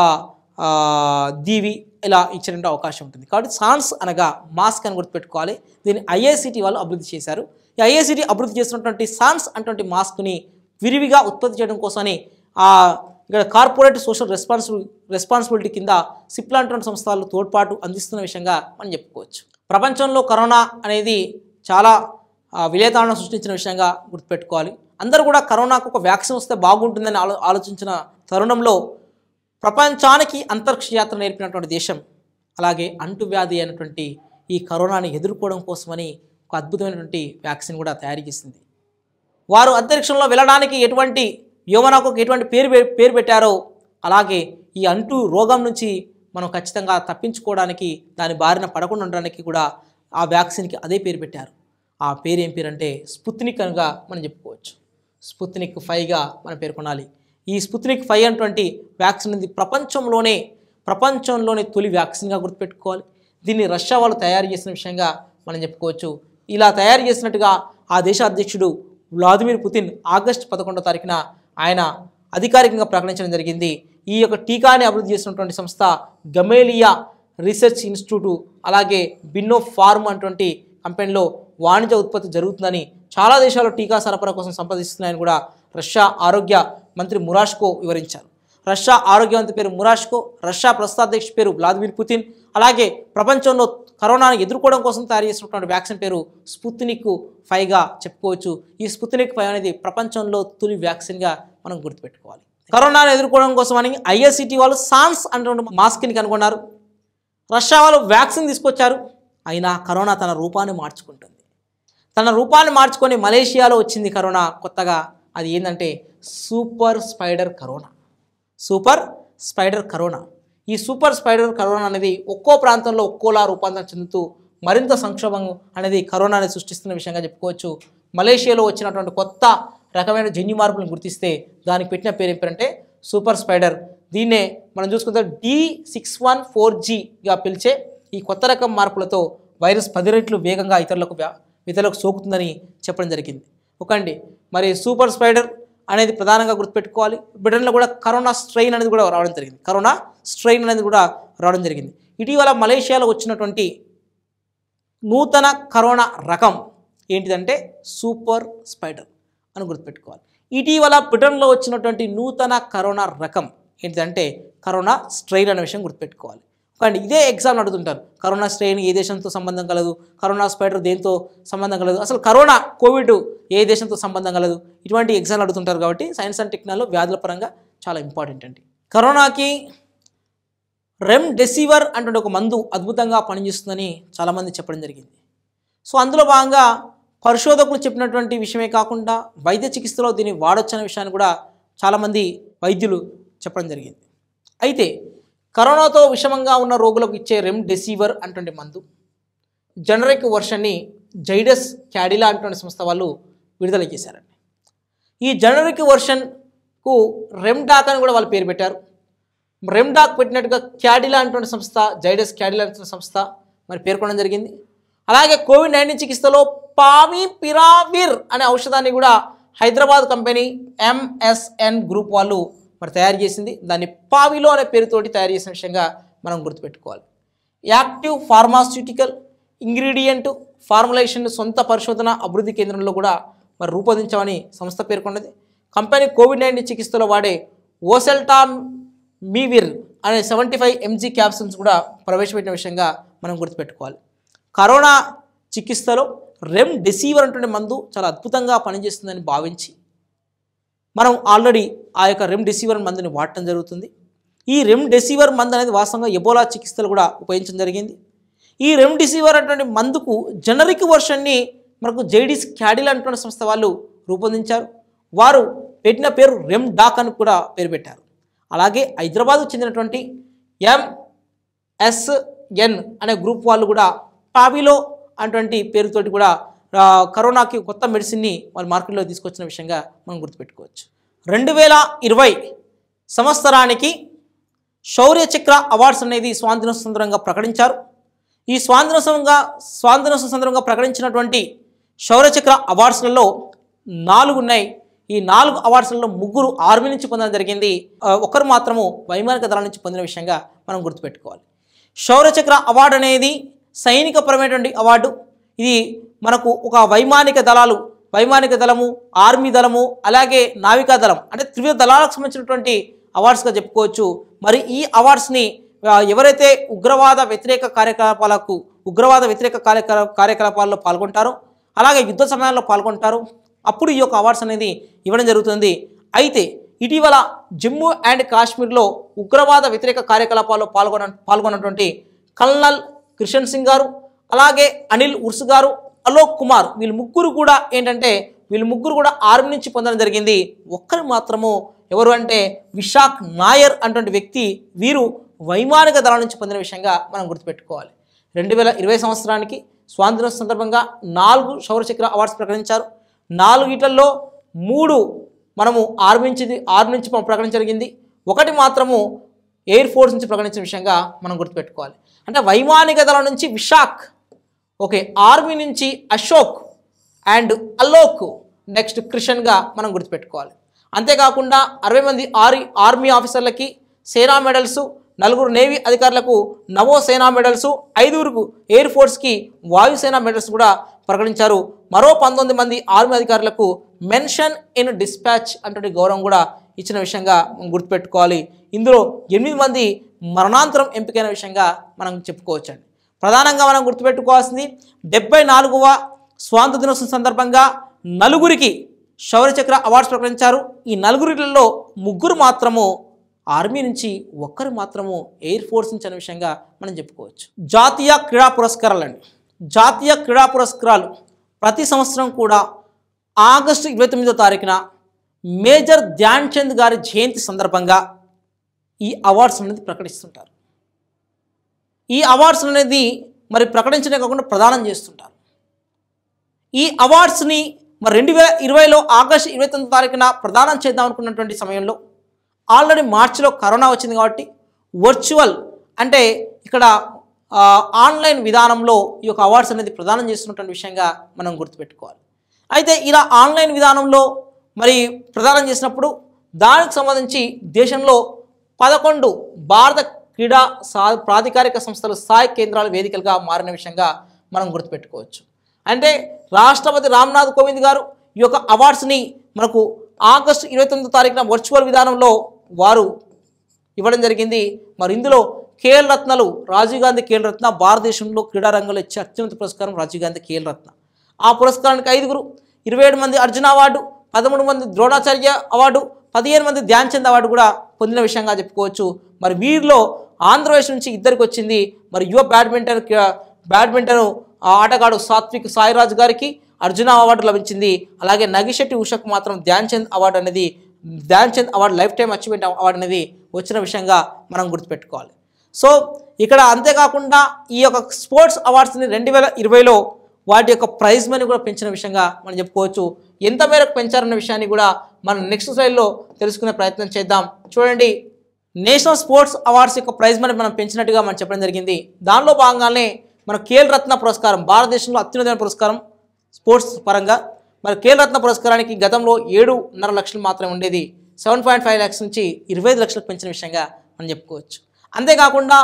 దీవి ఇలా ఇచ్చేటువంటి అవకాశం ఉంటుంది. కాబట్టి సాన్స్ అనగా మాస్క్ అని గుర్తుపెట్టుకోవాలి. దీన్ని ఐఐసిటి వాళ్ళు అభివృద్ధి చేశారు. ఈ ఐఐసిటి అభివృద్ధి చేసినటువంటి సాన్స్ అటువంటి మాస్క్ని విరివిగా ఉత్పత్తి చేయడం కోసమని ఇక్కడ కార్పొరేట్ సోషల్ రెస్పాన్సిబిలిటీ కింద సిప్లా అటువంటి సంస్థలు తోడ్పాటు అందిస్తున్న విషయంగా మనం చెప్పుకోవచ్చు. ప్రపంచంలో కరోనా అనేది చాలా విలేతాలను సృష్టించిన విషయంగా గుర్తుపెట్టుకోవాలి. అందరూ కూడా కరోనాకు ఒక వ్యాక్సిన్ వస్తే బాగుంటుందని ఆలోచించిన తరుణంలో ప్రపంచానికి అంతరిక్ష యాత్ర నేర్పినటువంటి దేశం అలాగే అంటువ్యాధి అయినటువంటి ఈ కరోనాని ఎదుర్కోవడం కోసమని ఒక అద్భుతమైనటువంటి వ్యాక్సిన్ కూడా తయారు చేసింది. వారు అంతరిక్షంలో వెళ్ళడానికి ఎటువంటి వ్యోమనౌకకు ఎటువంటి పేరు పెట్టారో అలాగే ఈ అంటు రోగం నుంచి మనం ఖచ్చితంగా తప్పించుకోవడానికి, దాని బారిన పడకుండా ఉండడానికి కూడా ఆ వ్యాక్సిన్కి అదే పేరు పెట్టారు. ఆ పేరు ఏం పేరు అంటే స్పుత్నిక్ అనగా మనం చెప్పుకోవచ్చు. స్పుత్నిక్ 5గా మనం పేర్కొనాలి. ఈ స్పుత్నిక్ 5 అటువంటి వ్యాక్సిన్ అనేది ప్రపంచంలోనే తొలి వ్యాక్సిన్గా గుర్తుపెట్టుకోవాలి. దీన్ని రష్యా వాళ్ళు తయారు చేసిన విషయంగా మనం చెప్పుకోవచ్చు. ఇలా తయారు చేసినట్టుగా ఆ దేశ అధ్యక్షుడు వ్లాదిమిర్ పుతిన్ ఆగస్టు 11వ తారీఖున ఆయన అధికారికంగా ప్రకటించడం జరిగింది. ఈ యొక్క టీకాని అభివృద్ధి చేసినటువంటి సంస్థ గమేలియా రీసెర్చ్ ఇన్స్టిట్యూట్ అలాగే బిన్నో ఫార్మ్ అటువంటి కంపెనీలో వాణిజ్య ఉత్పత్తి జరుగుతుందని, చాలా దేశాలు టీకా సరఫరా కోసం సంపాదిస్తున్నాయని కూడా రష్యా ఆరోగ్య మంత్రి మురాష్కో వివరించారు. రష్యా ఆరోగ్య మంత్రి పేరు మురాష్కో, రష్యా ప్రస్తుత అధ్యక్షుడు పేరు వ్లాదిమిర్ పుతిన్, అలాగే ప్రపంచంలో కరోనాను ఎదుర్కోవడం కోసం తయారు చేసినటువంటి వ్యాక్సిన్ పేరు స్పుత్నిక్ 5గా చెప్పుకోవచ్చు. ఈ స్పుత్నిక్ 5 అనేది ప్రపంచంలో తొలి వ్యాక్సిన్గా మనం గుర్తుపెట్టుకోవాలి. కరోనాను ఎదుర్కోవడం కోసమని ఐఐసిటి వాళ్ళు సాన్స్ అటువంటి మాస్క్ని కనుగొన్నారు. రష్యా వాళ్ళు వ్యాక్సిన్ తీసుకొచ్చారు. అయినా కరోనా తన రూపాన్ని మార్చుకుంటుంది. తన రూపాన్ని మార్చుకొని మలేషియాలో వచ్చింది కరోనా కొత్తగా. అది ఏంటంటే సూపర్ స్పైడర్ కరోనా. ఈ సూపర్ స్పైడర్ కరోనా అనేది ఒక్కో ప్రాంతంలో ఒక్కోలా రూపాంతరం చెందుతూ మరింత సంక్షోభం అనేది కరోనాని సృష్టిస్తున్న విషయంగా చెప్పుకోవచ్చు. మలేషియాలో వచ్చినటువంటి కొత్త రకమైన జన్యు మార్పులను గుర్తిస్తే దానికి పెట్టిన పేరు ఏంటంటే సూపర్ స్పైడర్. దీన్నే మనం చూసుకుంటే D614Gగా పిలిచే ఈ కొత్త రకం మార్పులతో వైరస్ 10 రెట్లు వేగంగా ఇతరులకు సోకుతుందని చెప్పడం జరిగింది. ఒకండి మరి సూపర్ స్పైడర్ అనేది ప్రధానంగా గుర్తుపెట్టుకోవాలి. బ్రిటన్లో కూడా కరోనా స్ట్రెయిన్ అనేది కూడా రావడం జరిగింది. ఇటీవల మలేషియాలో వచ్చినటువంటి నూతన కరోనా రకం ఏంటిదంటే సూపర్ స్పైడర్ అని గుర్తుపెట్టుకోవాలి. ఇటీవల బ్రిటన్లో వచ్చినటువంటి నూతన కరోనా రకం ఏంటిదంటే కరోనా స్ట్రెయిన్ అనే విషయం గుర్తుపెట్టుకోవాలి. కానీ ఇదే ఎగ్జామ్ అడుగుతుంటారు, కరోనా స్ట్రెయిన్ ఏ దేశంతో సంబంధం కలదు, కరోనా స్పైడర్ దేంతో సంబంధం కలదు, అసలు కోవిడ్ ఏ దేశంతో సంబంధం కలదు, ఇటువంటి ఎగ్జామ్లు అడుగుతుంటారు. కాబట్టి సైన్స్ అండ్ టెక్నాలజీ వ్యాధుల పరంగా చాలా ఇంపార్టెంట్ అండి. కరోనాకి రెమ్డెసివిర్ అంటే ఒక మందు అద్భుతంగా పనిచేస్తుందని చాలామంది చెప్పడం జరిగింది. సో అందులో భాగంగా పరిశోధకులు చెప్పినటువంటి విషయమే కాకుండా వైద్య చికిత్సలో దీన్ని వాడొచ్చనే విషయాన్ని కూడా చాలామంది వైద్యులు చెప్పడం జరిగింది. అయితే కరోనాతో విషమంగా ఉన్న రోగులకు ఇచ్చే రెమ్డెసివిర్ అటువంటి మందు జనరిక్ వర్షన్ని జైడస్ క్యాడిలా అటువంటి సంస్థ వాళ్ళు విడుదల చేశారండి. ఈ జనరిక్ వర్షన్కు రెమ్డాక్ అని కూడా వాళ్ళు పేరు పెట్టారు. రెమ్డాక్ పెట్టినట్టుగా క్యాడిలా అటువంటి సంస్థ, జైడస్ క్యాడిలా అనే సంస్థ మరి పేర్కొనడం జరిగింది. అలాగే కోవిడ్-19 చికిత్సలో పావిపిరావిర్ అనే ఔషధాన్ని కూడా హైదరాబాద్ కంపెనీ MSN గ్రూప్ వాళ్ళు మరి తయారు చేసింది. దాన్ని పావిలో అనే పేరుతోటి తయారు చేసిన విషయంగా మనం గుర్తుపెట్టుకోవాలి. యాక్టివ్ ఫార్మాస్యూటికల్ ఇంగ్రీడియంట్ ఫార్ములేషన్ సొంత పరిశోధన అభివృద్ధి కేంద్రంలో కూడా మరి రూపొందించామని సంస్థ పేర్కొన్నది. కంపెనీ కోవిడ్-19 చికిత్సలో వాడే ఓసెల్టామివిర్ అనే 75 mg క్యాప్సూల్స్ కూడా ప్రవేశపెట్టిన విషయంగా మనం గుర్తుపెట్టుకోవాలి. కరోనా చికిత్సలో రెమ్డెసివిర్ అనే మందు చాలా అద్భుతంగా పనిచేస్తుందని భావించి మనం ఆల్రెడీ ఆ యొక్క రెమ్డెసివిర్ మందుని వాడటం జరుగుతుంది. ఈ రెమ్డెసివిర్ మందు అనేది వాస్తవంగా ఎబోలా చికిత్సలు కూడా ఉపయోగించడం జరిగింది. ఈ రెమ్డెసివిర్ అటువంటి మందుకు జనరిక్ వర్షన్ని మనకు జైడిస్ క్యాడిల్ అంటున్న సంస్థ వాళ్ళు రూపొందించారు. వారు పెట్టిన పేరు రెమ్డాక్ అని కూడా పేరు పెట్టారు. అలాగే హైదరాబాద్కు చెందినటువంటి MSN అనే గ్రూప్ వాళ్ళు కూడా పావిలో అటువంటి పేరుతోటి కూడా కరోనాకి కొత్త మెడిసిన్ని వాళ్ళు మార్కెట్లో తీసుకొచ్చిన విషయంగా మనం గుర్తుపెట్టుకోవచ్చు. 2020 సంవత్సరానికి శౌర్య చక్ర అవార్డ్స్ అనేది స్వాతంత్ర సందర్భంగా ప్రకటించారు. ఈ స్వాతంత్ర సందర్భంగా ప్రకటించినటువంటి శౌర్య చక్ర అవార్డ్స్లలో 4 ఉన్నాయి. ఈ 4 అవార్డ్స్లలో 3 ఆర్మీ నుంచి పొందడం జరిగింది. ఒకరు మాత్రము వైమానిక దళం నుంచి పొందిన విషయంగా మనం గుర్తుపెట్టుకోవాలి. శౌర్య చక్ర అవార్డు అనేది సైనికపరమైనటువంటి అవార్డు. ఇది మనకు ఒక వైమానిక దళము, ఆర్మీ దళము, అలాగే నావికా దళం అంటే త్రివిధ దళాలకు సంబంధించినటువంటి అవార్డ్స్గా చెప్పుకోవచ్చు. మరి ఈ అవార్డ్స్ని ఎవరైతే ఉగ్రవాద వ్యతిరేక కార్యకలాపాల్లో పాల్గొంటారో, అలాగే యుద్ధ సమయాల్లో పాల్గొంటారో అప్పుడు ఈ యొక్క అవార్డ్స్ అనేది ఇవ్వడం జరుగుతుంది. అయితే ఇటీవల జమ్మూ అండ్ కాశ్మీర్లో ఉగ్రవాద వ్యతిరేక కార్యకలాపాల్లో పాల్గొన్నటువంటి కల్నల్ కిషన్ సింగ్ గారు, అలాగే అనిల్ ఉర్స్ గారు, అలోక్ కుమార్ వీళ్ళు ముగ్గురు కూడా ఆర్మీ నుంచి పొందడం జరిగింది. ఒక్కరు మాత్రము ఎవరు అంటే విశాఖ్ నాయర్ అటువంటి వ్యక్తి, వీరు వైమానిక దళం నుంచి పొందిన విషయంగా మనం గుర్తుపెట్టుకోవాలి. 2020 సంవత్సరానికి స్వాతంత్ర సందర్భంగా 4 శౌర్య చక్ర అవార్డ్స్ ప్రకటించారు. 4 3 మనము ఆర్మీ నుంచి ప్రకటించడం జరిగింది. 1 మాత్రము ఎయిర్ ఫోర్స్ నుంచి ప్రకటించిన విషయంగా మనం గుర్తుపెట్టుకోవాలి. అంటే వైమానిక దళం నుంచి విశాఖ్, ఓకే, ఆర్మీ నుంచి అశోక్ అండ్ అలోక్, నెక్స్ట్ క్రిషన్గా మనం గుర్తుపెట్టుకోవాలి. అంతేకాకుండా 60 మంది ఆర్మీ ఆఫీసర్లకి సేనా మెడల్స్, 4 నేవీ అధికారులకు నవో సేనా మెడల్స్, 5 ఎయిర్ ఫోర్స్కి వాయుసేన మెడల్స్ కూడా ప్రకటించారు. మరో 19 మంది ఆర్మీ అధికారులకు మెన్షన్ ఇన్ డిస్పాచ్ అంటే గౌరవం కూడా ఇచ్చిన విషయంగా గుర్తుపెట్టుకోవాలి. ఇందులో 8 మంది మరణాంతరం ఎంపికైన విషయంగా మనం చెప్పుకోవచ్చండి. ప్రధానంగా మనం గుర్తుపెట్టుకోవాల్సింది 74వ స్వాతంత్ర దినోత్సవం సందర్భంగా 4 శౌర్య చక్ర అవార్డ్స్ ప్రకటించారు. ఈ 4 3 మాత్రము ఆర్మీ నుంచి, 1 మాత్రము ఎయిర్ ఫోర్స్ నుంచి అనే విషయంగా మనం చెప్పుకోవచ్చు. జాతీయ క్రీడా పురస్కారాలు అండి. జాతీయ క్రీడా పురస్కారాలు ప్రతి సంవత్సరం కూడా ఆగస్టు 29వ తారీఖున మేజర్ ధ్యాన్ చంద్ గారి జయంతి సందర్భంగా ఈ అవార్డ్స్ అనేది ప్రకటిస్తుంటారు. ఈ అవార్డ్స్ అనేది మరి ప్రకటించడే కాకుండా ప్రదానం చేస్తుంటారు. ఈ అవార్డ్స్ని మరి 2020లో ఆగస్టు 29వ తారీఖున ప్రదానం చేద్దాం అనుకున్నటువంటి సమయంలో ఆల్రెడీ మార్చిలో కరోనా వచ్చింది కాబట్టి వర్చువల్ అంటే ఇక్కడ ఆన్లైన్ విధానంలో ఈ యొక్క అవార్డ్స్ అనేది ప్రదానం చేస్తున్నటువంటి విషయంగా మనం గుర్తుపెట్టుకోవాలి. అయితే ఇలా ఆన్లైన్ విధానంలో మరి ప్రదానం చేసినప్పుడు దానికి సంబంధించి దేశంలో 11 భారత క్రీడా ప్రాధికారిక సంస్థలు స్థాయి కేంద్రాలు వేదికలుగా మారిన విషయంగా మనం గుర్తుపెట్టుకోవచ్చు. అంటే రాష్ట్రపతి రామ్నాథ్ కోవింద్ గారు ఈ యొక్క అవార్డ్స్ని మనకు ఆగస్టు 29వ తారీఖున వర్చువల్ విధానంలో వారు ఇవ్వడం జరిగింది. మరి ఇందులో ఖేల్ రత్నలు, రాజీవ్ గాంధీ ఖేల్ రత్న భారతదేశంలో క్రీడా రంగంలో ఇచ్చే అత్యున్నత పురస్కారం రాజీవ్ గాంధీ ఖేల్ రత్న. ఆ పురస్కారానికి 5, 27 మంది అర్జున అవార్డు, 13 మంది ద్రోణాచార్య అవార్డు, 15 మంది ధ్యాన్ చంద్ అవార్డు కూడా పొందిన విషయంగా చెప్పుకోవచ్చు. మరి వీరిలో ఆంధ్రప్రదేశ్ నుంచి 2 వచ్చింది. మరి యువ బ్యాడ్మింటన్ ఆటగాడు సాత్విక్ సాయిరాజ్ గారికి అర్జున అవార్డు లభించింది. అలాగే నగిశెట్టి ఉషకు మాత్రం Dhyan Chand award lifetime achievement award అనేది వచ్చిన విషయంగా మనం గుర్తుపెట్టుకోవాలి. సో ఇక్కడ అంతేకాకుండా ఈ యొక్క స్పోర్ట్స్ అవార్డ్స్ని 2020లో వాటి యొక్క ప్రైజ్ మనీ కూడా పెంచిన విషయంగా మనం చెప్పుకోవచ్చు. ఎంత మేరకు పెంచారన్న విషయాన్ని కూడా మనం నెక్స్ట్ స్లైడ్లో తెలుసుకునే ప్రయత్నం చేద్దాం. చూడండి, నేషనల్ స్పోర్ట్స్ అవార్డ్స్ యొక్క ప్రైజ్ మనీ మనం పెంచినట్టుగా మనం చెప్పడం జరిగింది. దానిలో భాగంగానే మన ఖేల్ రత్న పురస్కారం భారతదేశంలో అత్యున్నతమైన పురస్కారం స్పోర్ట్స్ పరంగా. మరి ఖేల్ రత్న పురస్కారానికి గతంలో 7.5 లక్షలు మాత్రమే ఉండేది. 7.5 lakhs నుంచి 25 లక్షలకు పెంచిన విషయంగా మనం చెప్పుకోవచ్చు. అంతేకాకుండా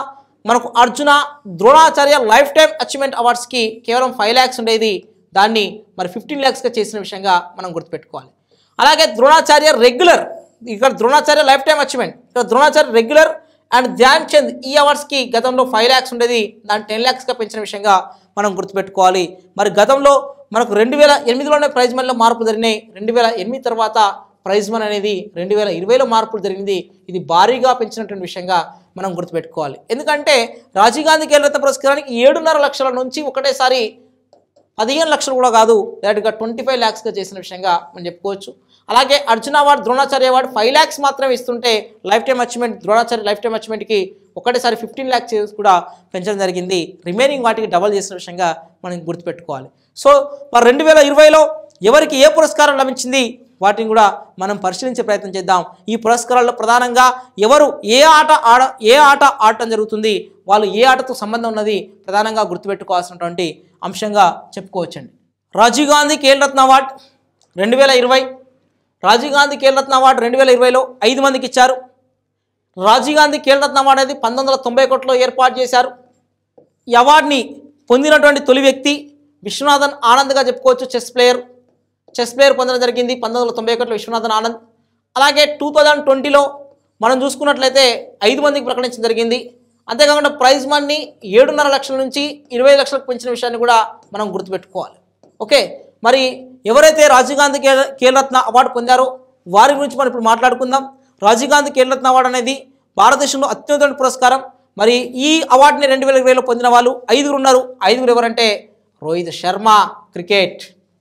మనకు Arjuna, Dronacharya lifetime achievement అవార్డ్స్కి కేవలం 5 lakhs ఉండేది, దాన్ని మరి 15 lakhsగా చేసిన విషయంగా మనం గుర్తుపెట్టుకోవాలి. అలాగే ద్రోణాచార్య రెగ్యులర్, ఇక్కడ ద్రోణాచార్య లైఫ్ టైమ్ అచీవ్మెంట్, ఇక్కడ ద్రోణాచార్య రెగ్యులర్ అండ్ ధ్యాన్ చంద్ ఈ అవార్డ్స్కి గతంలో 5 lakhs ఉండేది, దాన్ని 10 lakhsగా పెంచిన విషయంగా మనం గుర్తుపెట్టుకోవాలి. మరి గతంలో మనకు 2008లోనే ప్రైజ్ మనీలో మార్పులు జరిగినాయి. 2008 తర్వాత ప్రైజ్ మనీ అనేది 2020లో మార్పులు జరిగింది. ఇది భారీగా పెంచినటువంటి విషయంగా మనం గుర్తుపెట్టుకోవాలి. ఎందుకంటే రాజీవ్ గాంధీ ఖేల్ పురస్కారానికి 7.5 లక్షల నుంచి ఒకటేసారి 15 లక్షలు కూడా కాదు, డైరెక్ట్గా 25 lakhsగా చేసిన విషయంగా మనం చెప్పుకోవచ్చు. అలాగే Arjuna award, Dronacharya award 5 lakhs మాత్రమే ఇస్తుంటే lifetime achievement, Dronacharya lifetime అచీవ్మెంట్కి ఒకటేసారి 15 lakhs కూడా పెంచడం జరిగింది. రిమైనింగ్ వాటికి డబల్ చేసిన విషయంగా మనం గుర్తుపెట్టుకోవాలి. సో మరి 2020లో ఎవరికి ఏ పురస్కారం లభించింది వాటిని కూడా మనం పరిశీలించే ప్రయత్నం చేద్దాం. ఈ పురస్కారాల్లో ప్రధానంగా ఎవరు ఏ ఆట ఆడటం జరుగుతుంది, వాళ్ళు ఏ ఆటతో సంబంధం ఉన్నది ప్రధానంగా గుర్తుపెట్టుకోవాల్సినటువంటి అంశంగా చెప్పుకోవచ్చండి. రాజీవ్ గాంధీ ఖేల్ రత్న అవార్డు 2020, రాజీవ్ గాంధీ ఖేల్ రత్న అవార్డు 2020లో 5 మందికి ఇచ్చారు. రాజీవ్ గాంధీ ఖేల్ రత్న అవార్డు అనేది 1991లో ఏర్పాటు చేశారు. ఈ అవార్డుని పొందినటువంటి తొలి వ్యక్తి విశ్వనాథన్ ఆనంద్గా చెప్పుకోవచ్చు. చెస్ ప్లేయర్ పొందడం జరిగింది 1991లో విశ్వనాథన్ ఆనంద్. అలాగే 2020లో మనం చూసుకున్నట్లయితే 5 మందికి ప్రకటించడం జరిగింది. అంతేకాకుండా ప్రైజ్ మనీ 7.5 లక్షల నుంచి 20 లక్షలకు పెంచిన విషయాన్ని కూడా మనం గుర్తుపెట్టుకోవాలి. ఓకే, మరి ఎవరైతే రాజీవ్ గాంధీ ఖేల్ రత్న అవార్డు పొందారో వారి గురించి మనం ఇప్పుడు మాట్లాడుకుందాం. రాజీవ్ గాంధీ ఖేల్ రత్న అవార్డు అనేది భారతదేశంలో అత్యున్నత పురస్కారం. మరి ఈ అవార్డుని 2020లో పొందిన వాళ్ళు 5 ఉన్నారు. 5 ఎవరంటే రోహిత్ శర్మ క్రికెట్,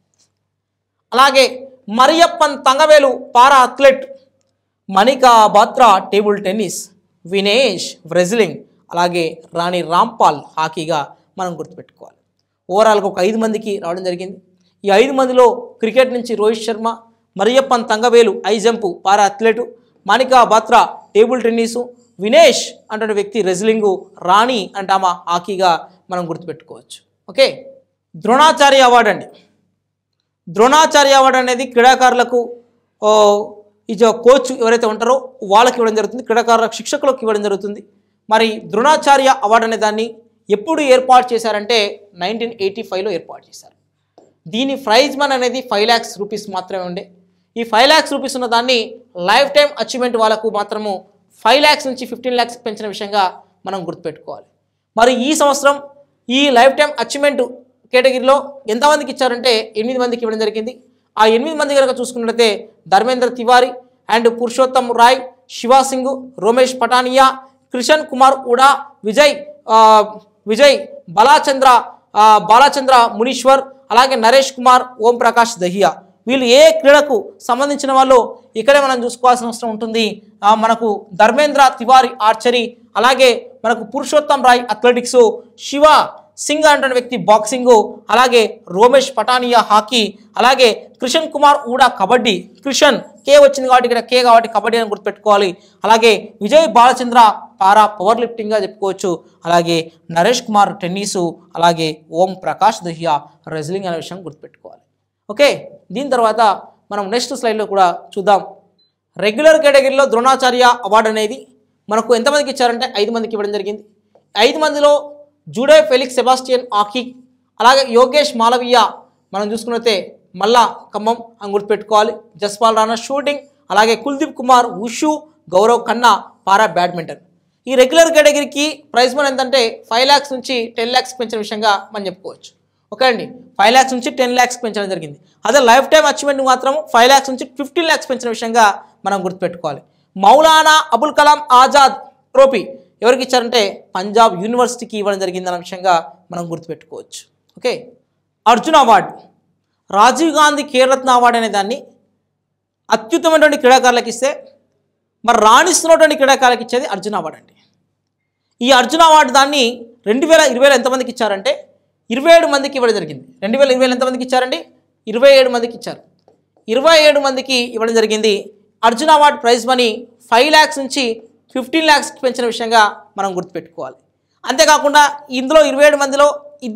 అలాగే Mariyappan Thangavelu para athlete, Manika Batra table tennis, Vinesh wrestling, అలాగే రాణి రాంపాల్ హాకీగా మనం గుర్తుపెట్టుకోవాలి. ఓవరాల్గా ఒక 5 మందికి రావడం జరిగింది. ఈ 5 మందిలో క్రికెట్ నుంచి Rohit Sharma, Mariyappan Thangavelu high jump para athlete, Manika Batra table tennis, Vinesh అంటే వ్యక్తి రెజ్లింగు, రాణి అంటామా హాకీగా మనం గుర్తుపెట్టుకోవచ్చు. ఓకే, ద్రోణాచార్య అవార్డు అండి. ద్రోణాచార్య అవార్డు అనేది క్రీడాకారులకు కోచ్ ఎవరైతే ఉంటారో వాళ్ళకి ఇవ్వడం జరుగుతుంది, క్రీడాకారులకు శిక్షకులకు ఇవ్వడం జరుగుతుంది. మరి ద్రోణాచార్య అవార్డు అనే దాన్ని ఎప్పుడు ఏర్పాటు చేశారంటే 1985లో ఏర్పాటు చేశారు. దీని ప్రైజ్ మనీ అనేది 5 lakhs రూపీస్ మాత్రమే ఉండే. ఈ 5 lakhs రూపీస్ ఉన్న దాన్ని లైఫ్ టైమ్ అచీవ్మెంట్ వాళ్ళకు మాత్రము 5 lakhs నుంచి 15 lakhs పెంచిన విషయంగా మనం గుర్తుపెట్టుకోవాలి. మరి ఈ సంవత్సరం ఈ లైఫ్ టైమ్ అచీవ్మెంట్ కేటగిరీలో ఎంతమందికి ఇచ్చారంటే 8 మందికి ఇవ్వడం జరిగింది. ఆ 8 మంది కనుక చూసుకున్నట్లయితే ధర్మేంద్ర తివారీ అండ్ పురుషోత్తం రాయ్, శివా సింగ్, రమేష్ పటానియా, కిషన్ కుమార్ ఉడా, విజయ్ బాలచంద్ర మునీశ్వర్, అలాగే నరేష్ కుమార్, ఓం ప్రకాష్ దహియా. వీళ్ళు ఏ క్రీడకు సంబంధించిన వాళ్ళు ఇక్కడే మనం చూసుకోవాల్సిన అవసరం ఉంటుంది. మనకు ధర్మేంద్ర తివారీ ఆర్చరీ, అలాగే మనకు పురుషోత్తం రాయ్ అథ్లెటిక్స్, శివ సింగ్ అంటే వ్యక్తి బాక్సింగు, అలాగే రోమేష్ పటానియా హాకీ, అలాగే కిషన్ కుమార్ ఊడా కబడ్డీ. కిషన్ కే వచ్చింది కాబట్టి ఇక్కడ కే కాబట్టి కబడ్డీ అని గుర్తుపెట్టుకోవాలి. అలాగే విజయ్ బాలచంద్ర పారా పవర్ లిఫ్టింగ్గా చెప్పుకోవచ్చు. అలాగే నరేష్ కుమార్ టెన్నిసు, అలాగే ఓం ప్రకాష్ దహియా రెజ్లింగ్ అనే విషయం గుర్తుపెట్టుకోవాలి. ఓకే, దీని తర్వాత మనం నెక్స్ట్ స్లైడ్లో కూడా చూద్దాం. రెగ్యులర్ కేటగిరీలో ద్రోణాచార్య అవార్డు అనేది మనకు ఎంతమందికి ఇచ్చారంటే 5 మందికి ఇవ్వడం జరిగింది. 5 మందిలో జూడే ఫెలిక్స్ సెబాస్టియన్ హాకీ, అలాగే యోగేష్ మాలవీయ మనం చూసుకున్నట్లయితే మల్లా ఖమ్మం అని గుర్తుపెట్టుకోవాలి. జస్పాల్ రాణా షూటింగ్, అలాగే Kuldeep Kumar wushu, Gaurav Khanna para badminton. ఈ రెగ్యులర్ కేటగిరీకి ప్రైజ్ మనీ ఎంతంటే 5 lakhs నుంచి 10 lakhs పెంచిన విషయంగా మనం చెప్పుకోవచ్చు. ఓకే అండి, 5 lakhs నుంచి 10 lakhs పెంచడం జరిగింది. అదే లైఫ్ టైమ్ అచీవ్మెంట్ మాత్రం 5 lakhs నుంచి 15 lakhs పెంచిన విషయంగా మనం గుర్తుపెట్టుకోవాలి. మౌలానా అబుల్ కలాం ఆజాద్ ట్రోఫీ ఎవరికి ఇచ్చారంటే పంజాబ్ యూనివర్సిటీకి ఇవ్వడం జరిగిందన్న విషయంగా మనం గుర్తుపెట్టుకోవచ్చు. Okay, Arjun award, Rajiv Gandhi Khel Ratna award అనే దాన్ని అత్యుత్తమైనటువంటి క్రీడాకారులకు ఇస్తే మరి రాణిస్తున్నటువంటి క్రీడాకారులకు ఇచ్చేది అర్జున్ అవార్డు అండి. ఈ అర్జున్ అవార్డు దాన్ని 2020లో ఎంతమందికి ఇచ్చారంటే 27 మందికి ఇవ్వడం జరిగింది. 2020లో ఎంతమందికి ఇచ్చారండి? 27 మందికి ఇచ్చారు. 27 మందికి ఇవ్వడం జరిగింది. Arjun award prize money 5 lakhs నుంచి 15 lakhs పెంచిన విషయంగా మనం గుర్తుపెట్టుకోవాలి. అంతేకాకుండా ఇందులో 27 మందిలో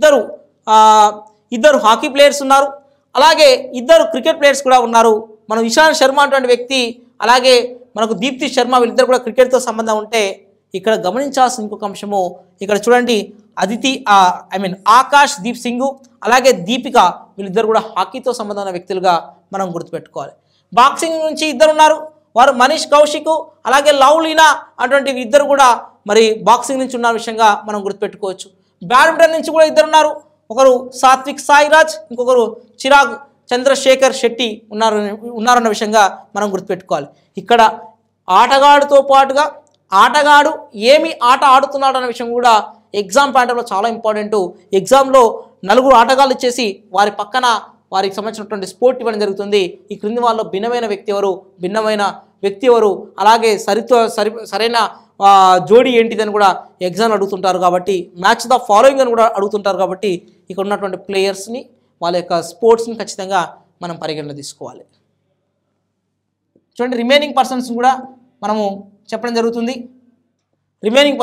ఇద్దరు హాకీ ప్లేయర్స్ ఉన్నారు, అలాగే 2 క్రికెట్ ప్లేయర్స్ కూడా ఉన్నారు. మనం ఇషాంత్ శర్మ అటువంటి వ్యక్తి, అలాగే మనకు దీప్తి శర్మ, వీళ్ళిద్దరు కూడా క్రికెట్తో సంబంధం ఉంటే ఇక్కడ గమనించాల్సిన ఇంకొక అంశము ఇక్కడ చూడండి, అదితి ఆకాష్ దీప్ సింగ్ అలాగే దీపిక వీళ్ళిద్దరు కూడా హాకీతో సంబంధమైన వ్యక్తులుగా మనం గుర్తుపెట్టుకోవాలి. బాక్సింగ్ నుంచి ఇద్దరు ఉన్నారు, వారు మనీష్ కౌశిక్ అలాగే లవ్లీనా అటువంటి ఇద్దరు కూడా మరి బాక్సింగ్ నుంచి ఉన్న విషయంగా మనం గుర్తుపెట్టుకోవచ్చు. బ్యాడ్మింటన్ నుంచి కూడా ఇద్దరు ఉన్నారు, ఒకరు సాత్విక్ సాయిరాజ్, ఇంకొకరు చిరాగ్ చంద్రశేఖర్ శెట్టి ఉన్నారన్న విషయంగా మనం గుర్తుపెట్టుకోవాలి. ఇక్కడ ఆటగాడితో పాటుగా ఆటగాడు ఏమి ఆట ఆడుతున్నాడు అన్న విషయం కూడా ఎగ్జామ్ ప్యాటర్న్లో చాలా ఇంపార్టెంట్. ఎగ్జామ్లో 4 ఆటగాళ్ళు ఇచ్చేసి వారి పక్కన వారికి సంబంధించినటువంటి స్పోర్ట్ ఇవ్వడం జరుగుతుంది. ఈ క్రింది వాళ్ళలో భిన్నమైన వ్యక్తి ఎవరు అలాగే సరైన జోడీ ఏంటిదని కూడా ఎగ్జామ్ అడుగుతుంటారు. కాబట్టి మ్యాచ్ ద ఫాలోయింగ్ అని కూడా అడుగుతుంటారు. కాబట్టి ఇక్కడ ఉన్నటువంటి ప్లేయర్స్ని వాళ్ళ యొక్క స్పోర్ట్స్ని ఖచ్చితంగా మనం పరిగణన తీసుకోవాలి. చూడండి, రిమైనింగ్ పర్సన్స్ కూడా మనము చెప్పడం జరుగుతుంది. Remaining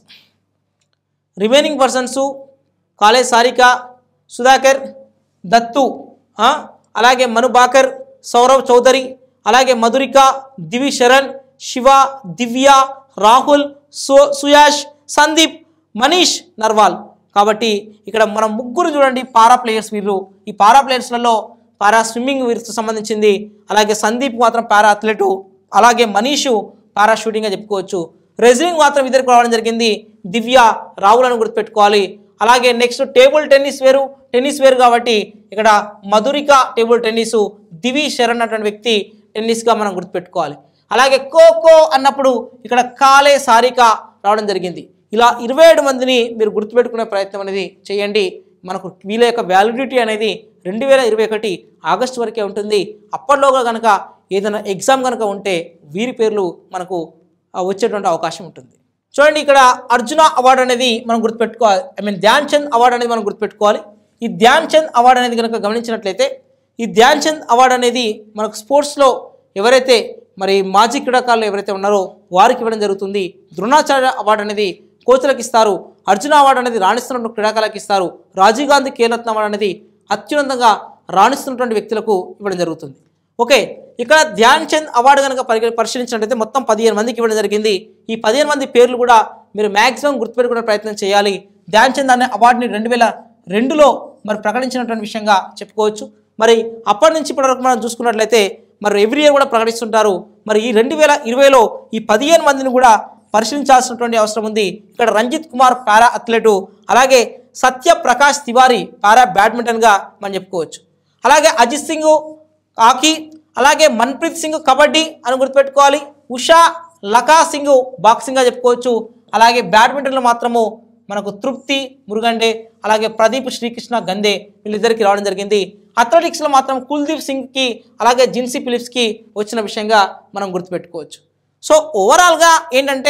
persons college Sarika, Sudhakar, Dattu, అలాగే మనుబాకర్, సౌరవ్ చౌదరి, అలాగే మధురిక, దివి శరణ్, శివ, దివ్య, రాహుల్, సుయాష్, సందీప్, మనీష్ నర్వాల్. కాబట్టి ఇక్కడ మనం ముగ్గురు చూడండి పారా ప్లేయర్స్. వీళ్ళు ఈ పారా ప్లేయర్స్లలో పారా స్విమ్మింగ్ వీరికి సంబంధించింది, అలాగే సందీప్ మాత్రం పారా అథ్లెటు, అలాగే మనీషు పారా షూటింగ్గా చెప్పుకోవచ్చు. రెజ్లింగ్ మాత్రం ఇద్దరికి రావడం జరిగింది, దివ్య, రాహుల్ అని గుర్తుపెట్టుకోవాలి. అలాగే నెక్స్ట్ టేబుల్ టెన్నిస్ వేరు కాబట్టి ఇక్కడ మధురిక టేబుల్ టెన్నిస్, దివి శరణ్ అటువంటి వ్యక్తి టెన్నిస్గా మనం గుర్తుపెట్టుకోవాలి. అలాగే ఖోఖో అన్నప్పుడు ఇక్కడ కాలే సారిక రావడం జరిగింది. ఇలా 27 మందిని మీరు గుర్తుపెట్టుకునే ప్రయత్నం అనేది చేయండి. మనకు వీళ్ళ యొక్క వ్యాలిడిటీ అనేది 2021 ఆగస్టు వరకే ఉంటుంది. అప్పట్లోగా కనుక ఏదైనా ఎగ్జామ్ కనుక ఉంటే వీరి పేర్లు మనకు వచ్చేటువంటి అవకాశం ఉంటుంది. చూడండి, ఇక్కడ అర్జున అవార్డు అనేది మనం గుర్తుపెట్టుకోవాలి. ధ్యాన్ చంద్ అవార్డు అనేది మనం గుర్తుపెట్టుకోవాలి. ఈ ధ్యాన్ చంద్ అవార్డు అనేది కనుక గమనించినట్లయితే ఈ ధ్యాన్ చంద్ అవార్డు అనేది మనకు స్పోర్ట్స్లో ఎవరైతే మరి మాజీ క్రీడాకారులు ఎవరైతే ఉన్నారో వారికి ఇవ్వడం జరుగుతుంది. ద్రోణాచార్య అవార్డు అనేది కోచ్లకు ఇస్తారు. అర్జున అవార్డు అనేది రాణిస్తున్న క్రీడాకారులకు ఇస్తారు. రాజీవ్ గాంధీ ఖేల్రత్న అవార్డు అనేది అత్యున్నతంగా రాణిస్తున్నటువంటి వ్యక్తులకు ఇవ్వడం జరుగుతుంది. ఓకే, ఇక్కడ ధ్యాన్ చంద్ అవార్డు కనుక పరిశీలించినట్లయితే మొత్తం 15 మందికి ఇవ్వడం జరిగింది. ఈ 15 మంది పేర్లు కూడా మీరు మ్యాక్సిమం గుర్తుపెట్టుకునే ప్రయత్నం చేయాలి. ధ్యాన్ చంద్ అనే అవార్డుని 2002లో మరి ప్రకటించినటువంటి విషయంగా చెప్పుకోవచ్చు. మరి అప్పటి నుంచి ఇప్పటివరకు మనం చూసుకున్నట్లయితే మరి ఎవ్రీ ఇయర్ కూడా ప్రకటిస్తుంటారు. మరి ఈ 2020లో ఈ 15 మందిని కూడా పరిశీలించాల్సినటువంటి అవసరం ఉంది. ఇక్కడ రంజిత్ కుమార్ పారా అథ్లెటు, అలాగే సత్య ప్రకాష్ తివారీ పారా బ్యాడ్మింటన్గా మనం చెప్పుకోవచ్చు. అలాగే అజిత్ సింగ్ హాకీ, అలాగే మన్ప్రీత్ సింగ్ కబడ్డీ అని గుర్తుపెట్టుకోవాలి. ఉషా లకా సింగ్ బాక్సింగ్గా చెప్పుకోవచ్చు. అలాగే బ్యాడ్మింటన్లో మాత్రము మనకు తృప్తి మురుగండే, అలాగే ప్రదీప్ శ్రీకృష్ణ గందే వీళ్ళిద్దరికి రావడం జరిగింది. అథ్లెటిక్స్లో మాత్రం కుల్దీప్ సింగ్కి అలాగే జిన్సీ ఫిలిప్స్కి వచ్చిన విషయంగా మనం గుర్తుపెట్టుకోవచ్చు. సో ఓవరాల్గా ఏంటంటే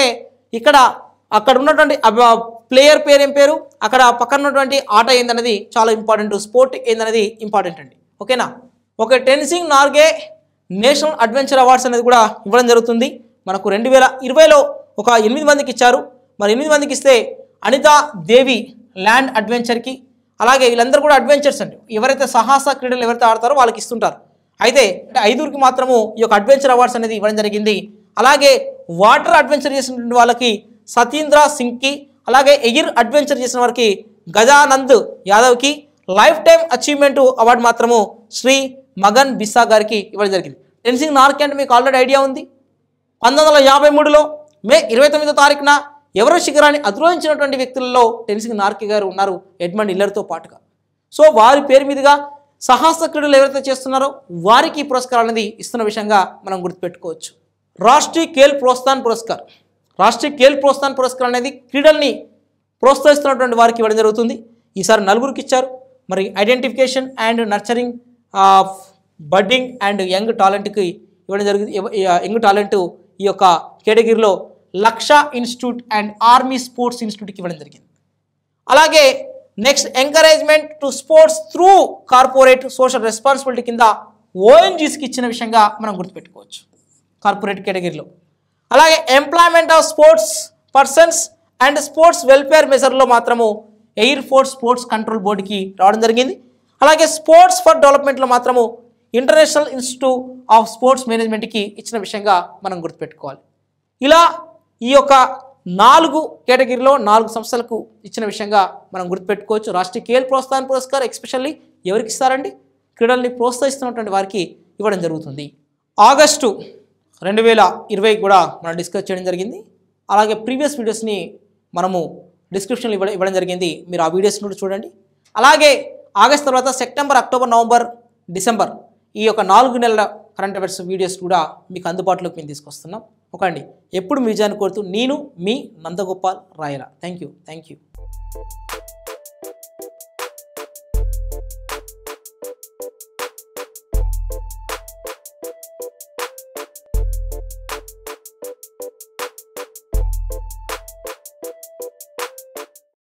అక్కడ ఉన్నటువంటి ప్లేయర్ పేరు ఏం పేరు, అక్కడ పక్కన ఉన్నటువంటి ఆట ఏందనేది చాలా ఇంపార్టెంట్, స్పోర్ట్ ఏందనేది ఇంపార్టెంట్ అండి. ఓకేనా? Okay, Tenzing Norgay national adventure awards అనేది కూడా ఇవ్వడం జరుగుతుంది. మనకు 2020లో ఒక 8 మందికి ఇచ్చారు. మరి 8 మందికి ఇస్తే అనితా దేవి ల్యాండ్ అడ్వెంచర్కి, అలాగే వీళ్ళందరూ కూడా అడ్వెంచర్స్ అండి. ఎవరైతే సాహస క్రీడలు ఎవరైతే ఆడతారో వాళ్ళకి ఇస్తుంటారు. అయితే 5కి మాత్రము ఈ యొక్క అడ్వెంచర్ అవార్డ్స్ అనేది ఇవ్వడం జరిగింది. అలాగే వాటర్ అడ్వెంచర్ చేసినటువంటి వాళ్ళకి సతీంద్ర సింగ్కి, అలాగే ఎయిర్ అడ్వెంచర్ చేసిన వారికి గజానంద్ యాదవ్కి, లైఫ్ టైమ్ అచీవ్మెంట్ అవార్డు మాత్రము శ్రీ మగన్ బిస్సా గారికి ఇవ్వడం జరిగింది. టెన్సింగ్ నార్గే అంటే మీకు ఆల్రెడీ ఐడియా ఉంది. 1953లో మే 29వ తారీఖున ఎవరో శిఖరాన్ని అధిరోహించినటువంటి వ్యక్తులలో టెన్సింగ్ నార్గే గారు ఉన్నారు, ఎడ్మండ్ హిల్లర్తో పాటుగా. సో వారి పేరు మీదుగా సాహస క్రీడలు ఎవరైతే చేస్తున్నారో వారికి ఈ పురస్కారం అనేది ఇస్తున్న విషయంగా మనం గుర్తుపెట్టుకోవచ్చు. రాష్ట్రీయ ఖేల్ ప్రోత్సాహన్ పురస్కారం అనేది క్రీడల్ని ప్రోత్సహిస్తున్నటువంటి వారికి ఇవ్వడం జరుగుతుంది. ఈసారి 4కి ఇచ్చారు. మరి identification and nurturing budding and young టాలెంట్కి ఇవ్వడం జరిగింది. యంగ్ టాలెంట్ ఈ యొక్క కేటగిరీలో Lakshya institute and army sports ఇన్స్టిట్యూట్కి ఇవ్వడం జరిగింది. అలాగే next encouragement to sports through corporate social responsibility కింద ఓఎన్జీస్కి ఇచ్చిన విషయంగా మనం గుర్తుపెట్టుకోవచ్చు కార్పొరేట్ కేటగిరీలో. అలాగే employment of sports persons and sports welfare మెజర్లో మాత్రము ఎయిర్ ఫోర్స్ స్పోర్ట్స్ కంట్రోల్ బోర్డుకి రావడం జరిగింది. అలాగే స్పోర్ట్స్ ఫర్ డెవలప్మెంట్లో మాత్రము ఇంటర్నేషనల్ ఇన్స్టిట్యూట్ ఆఫ్ స్పోర్ట్స్ మేనేజ్మెంట్కి ఇచ్చిన విషయంగా మనం గుర్తుపెట్టుకోవాలి. ఇలా ఈ యొక్క 4 కేటగిరీలో 4 సంస్థలకు ఇచ్చిన విషయంగా మనం గుర్తుపెట్టుకోవచ్చు. రాష్ట్రీయ ఖేల్ ప్రోత్సాహన్ పురస్కార్ ఎస్పెషల్లీ ఎవరికి ఇస్తారండి? క్రీడల్ని ప్రోత్సహిస్తున్నటువంటి వారికి ఇవ్వడం జరుగుతుంది. ఆగస్టు 2020 కూడా మనం డిస్కస్ చేయడం జరిగింది. అలాగే ప్రీవియస్ వీడియోస్ని మనము డిస్క్రిప్షన్లో ఇవ్వడం జరిగింది. మీరు ఆ వీడియోస్ని కూడా చూడండి. అలాగే ఆగస్ట్ తర్వాత సెప్టెంబర్, అక్టోబర్, నవంబర్, డిసెంబర్ ఈ యొక్క 4 నెలల కరెంట్ అఫైర్స్ వీడియోస్ కూడా మీకు అందుబాటులోకి మేము తీసుకొస్తున్నాం. ఓకే అండి, ఎప్పుడు మీ విజయాన్ని కోరుతూ నేను మీ నందగోపాల్ రాయల. Thank you.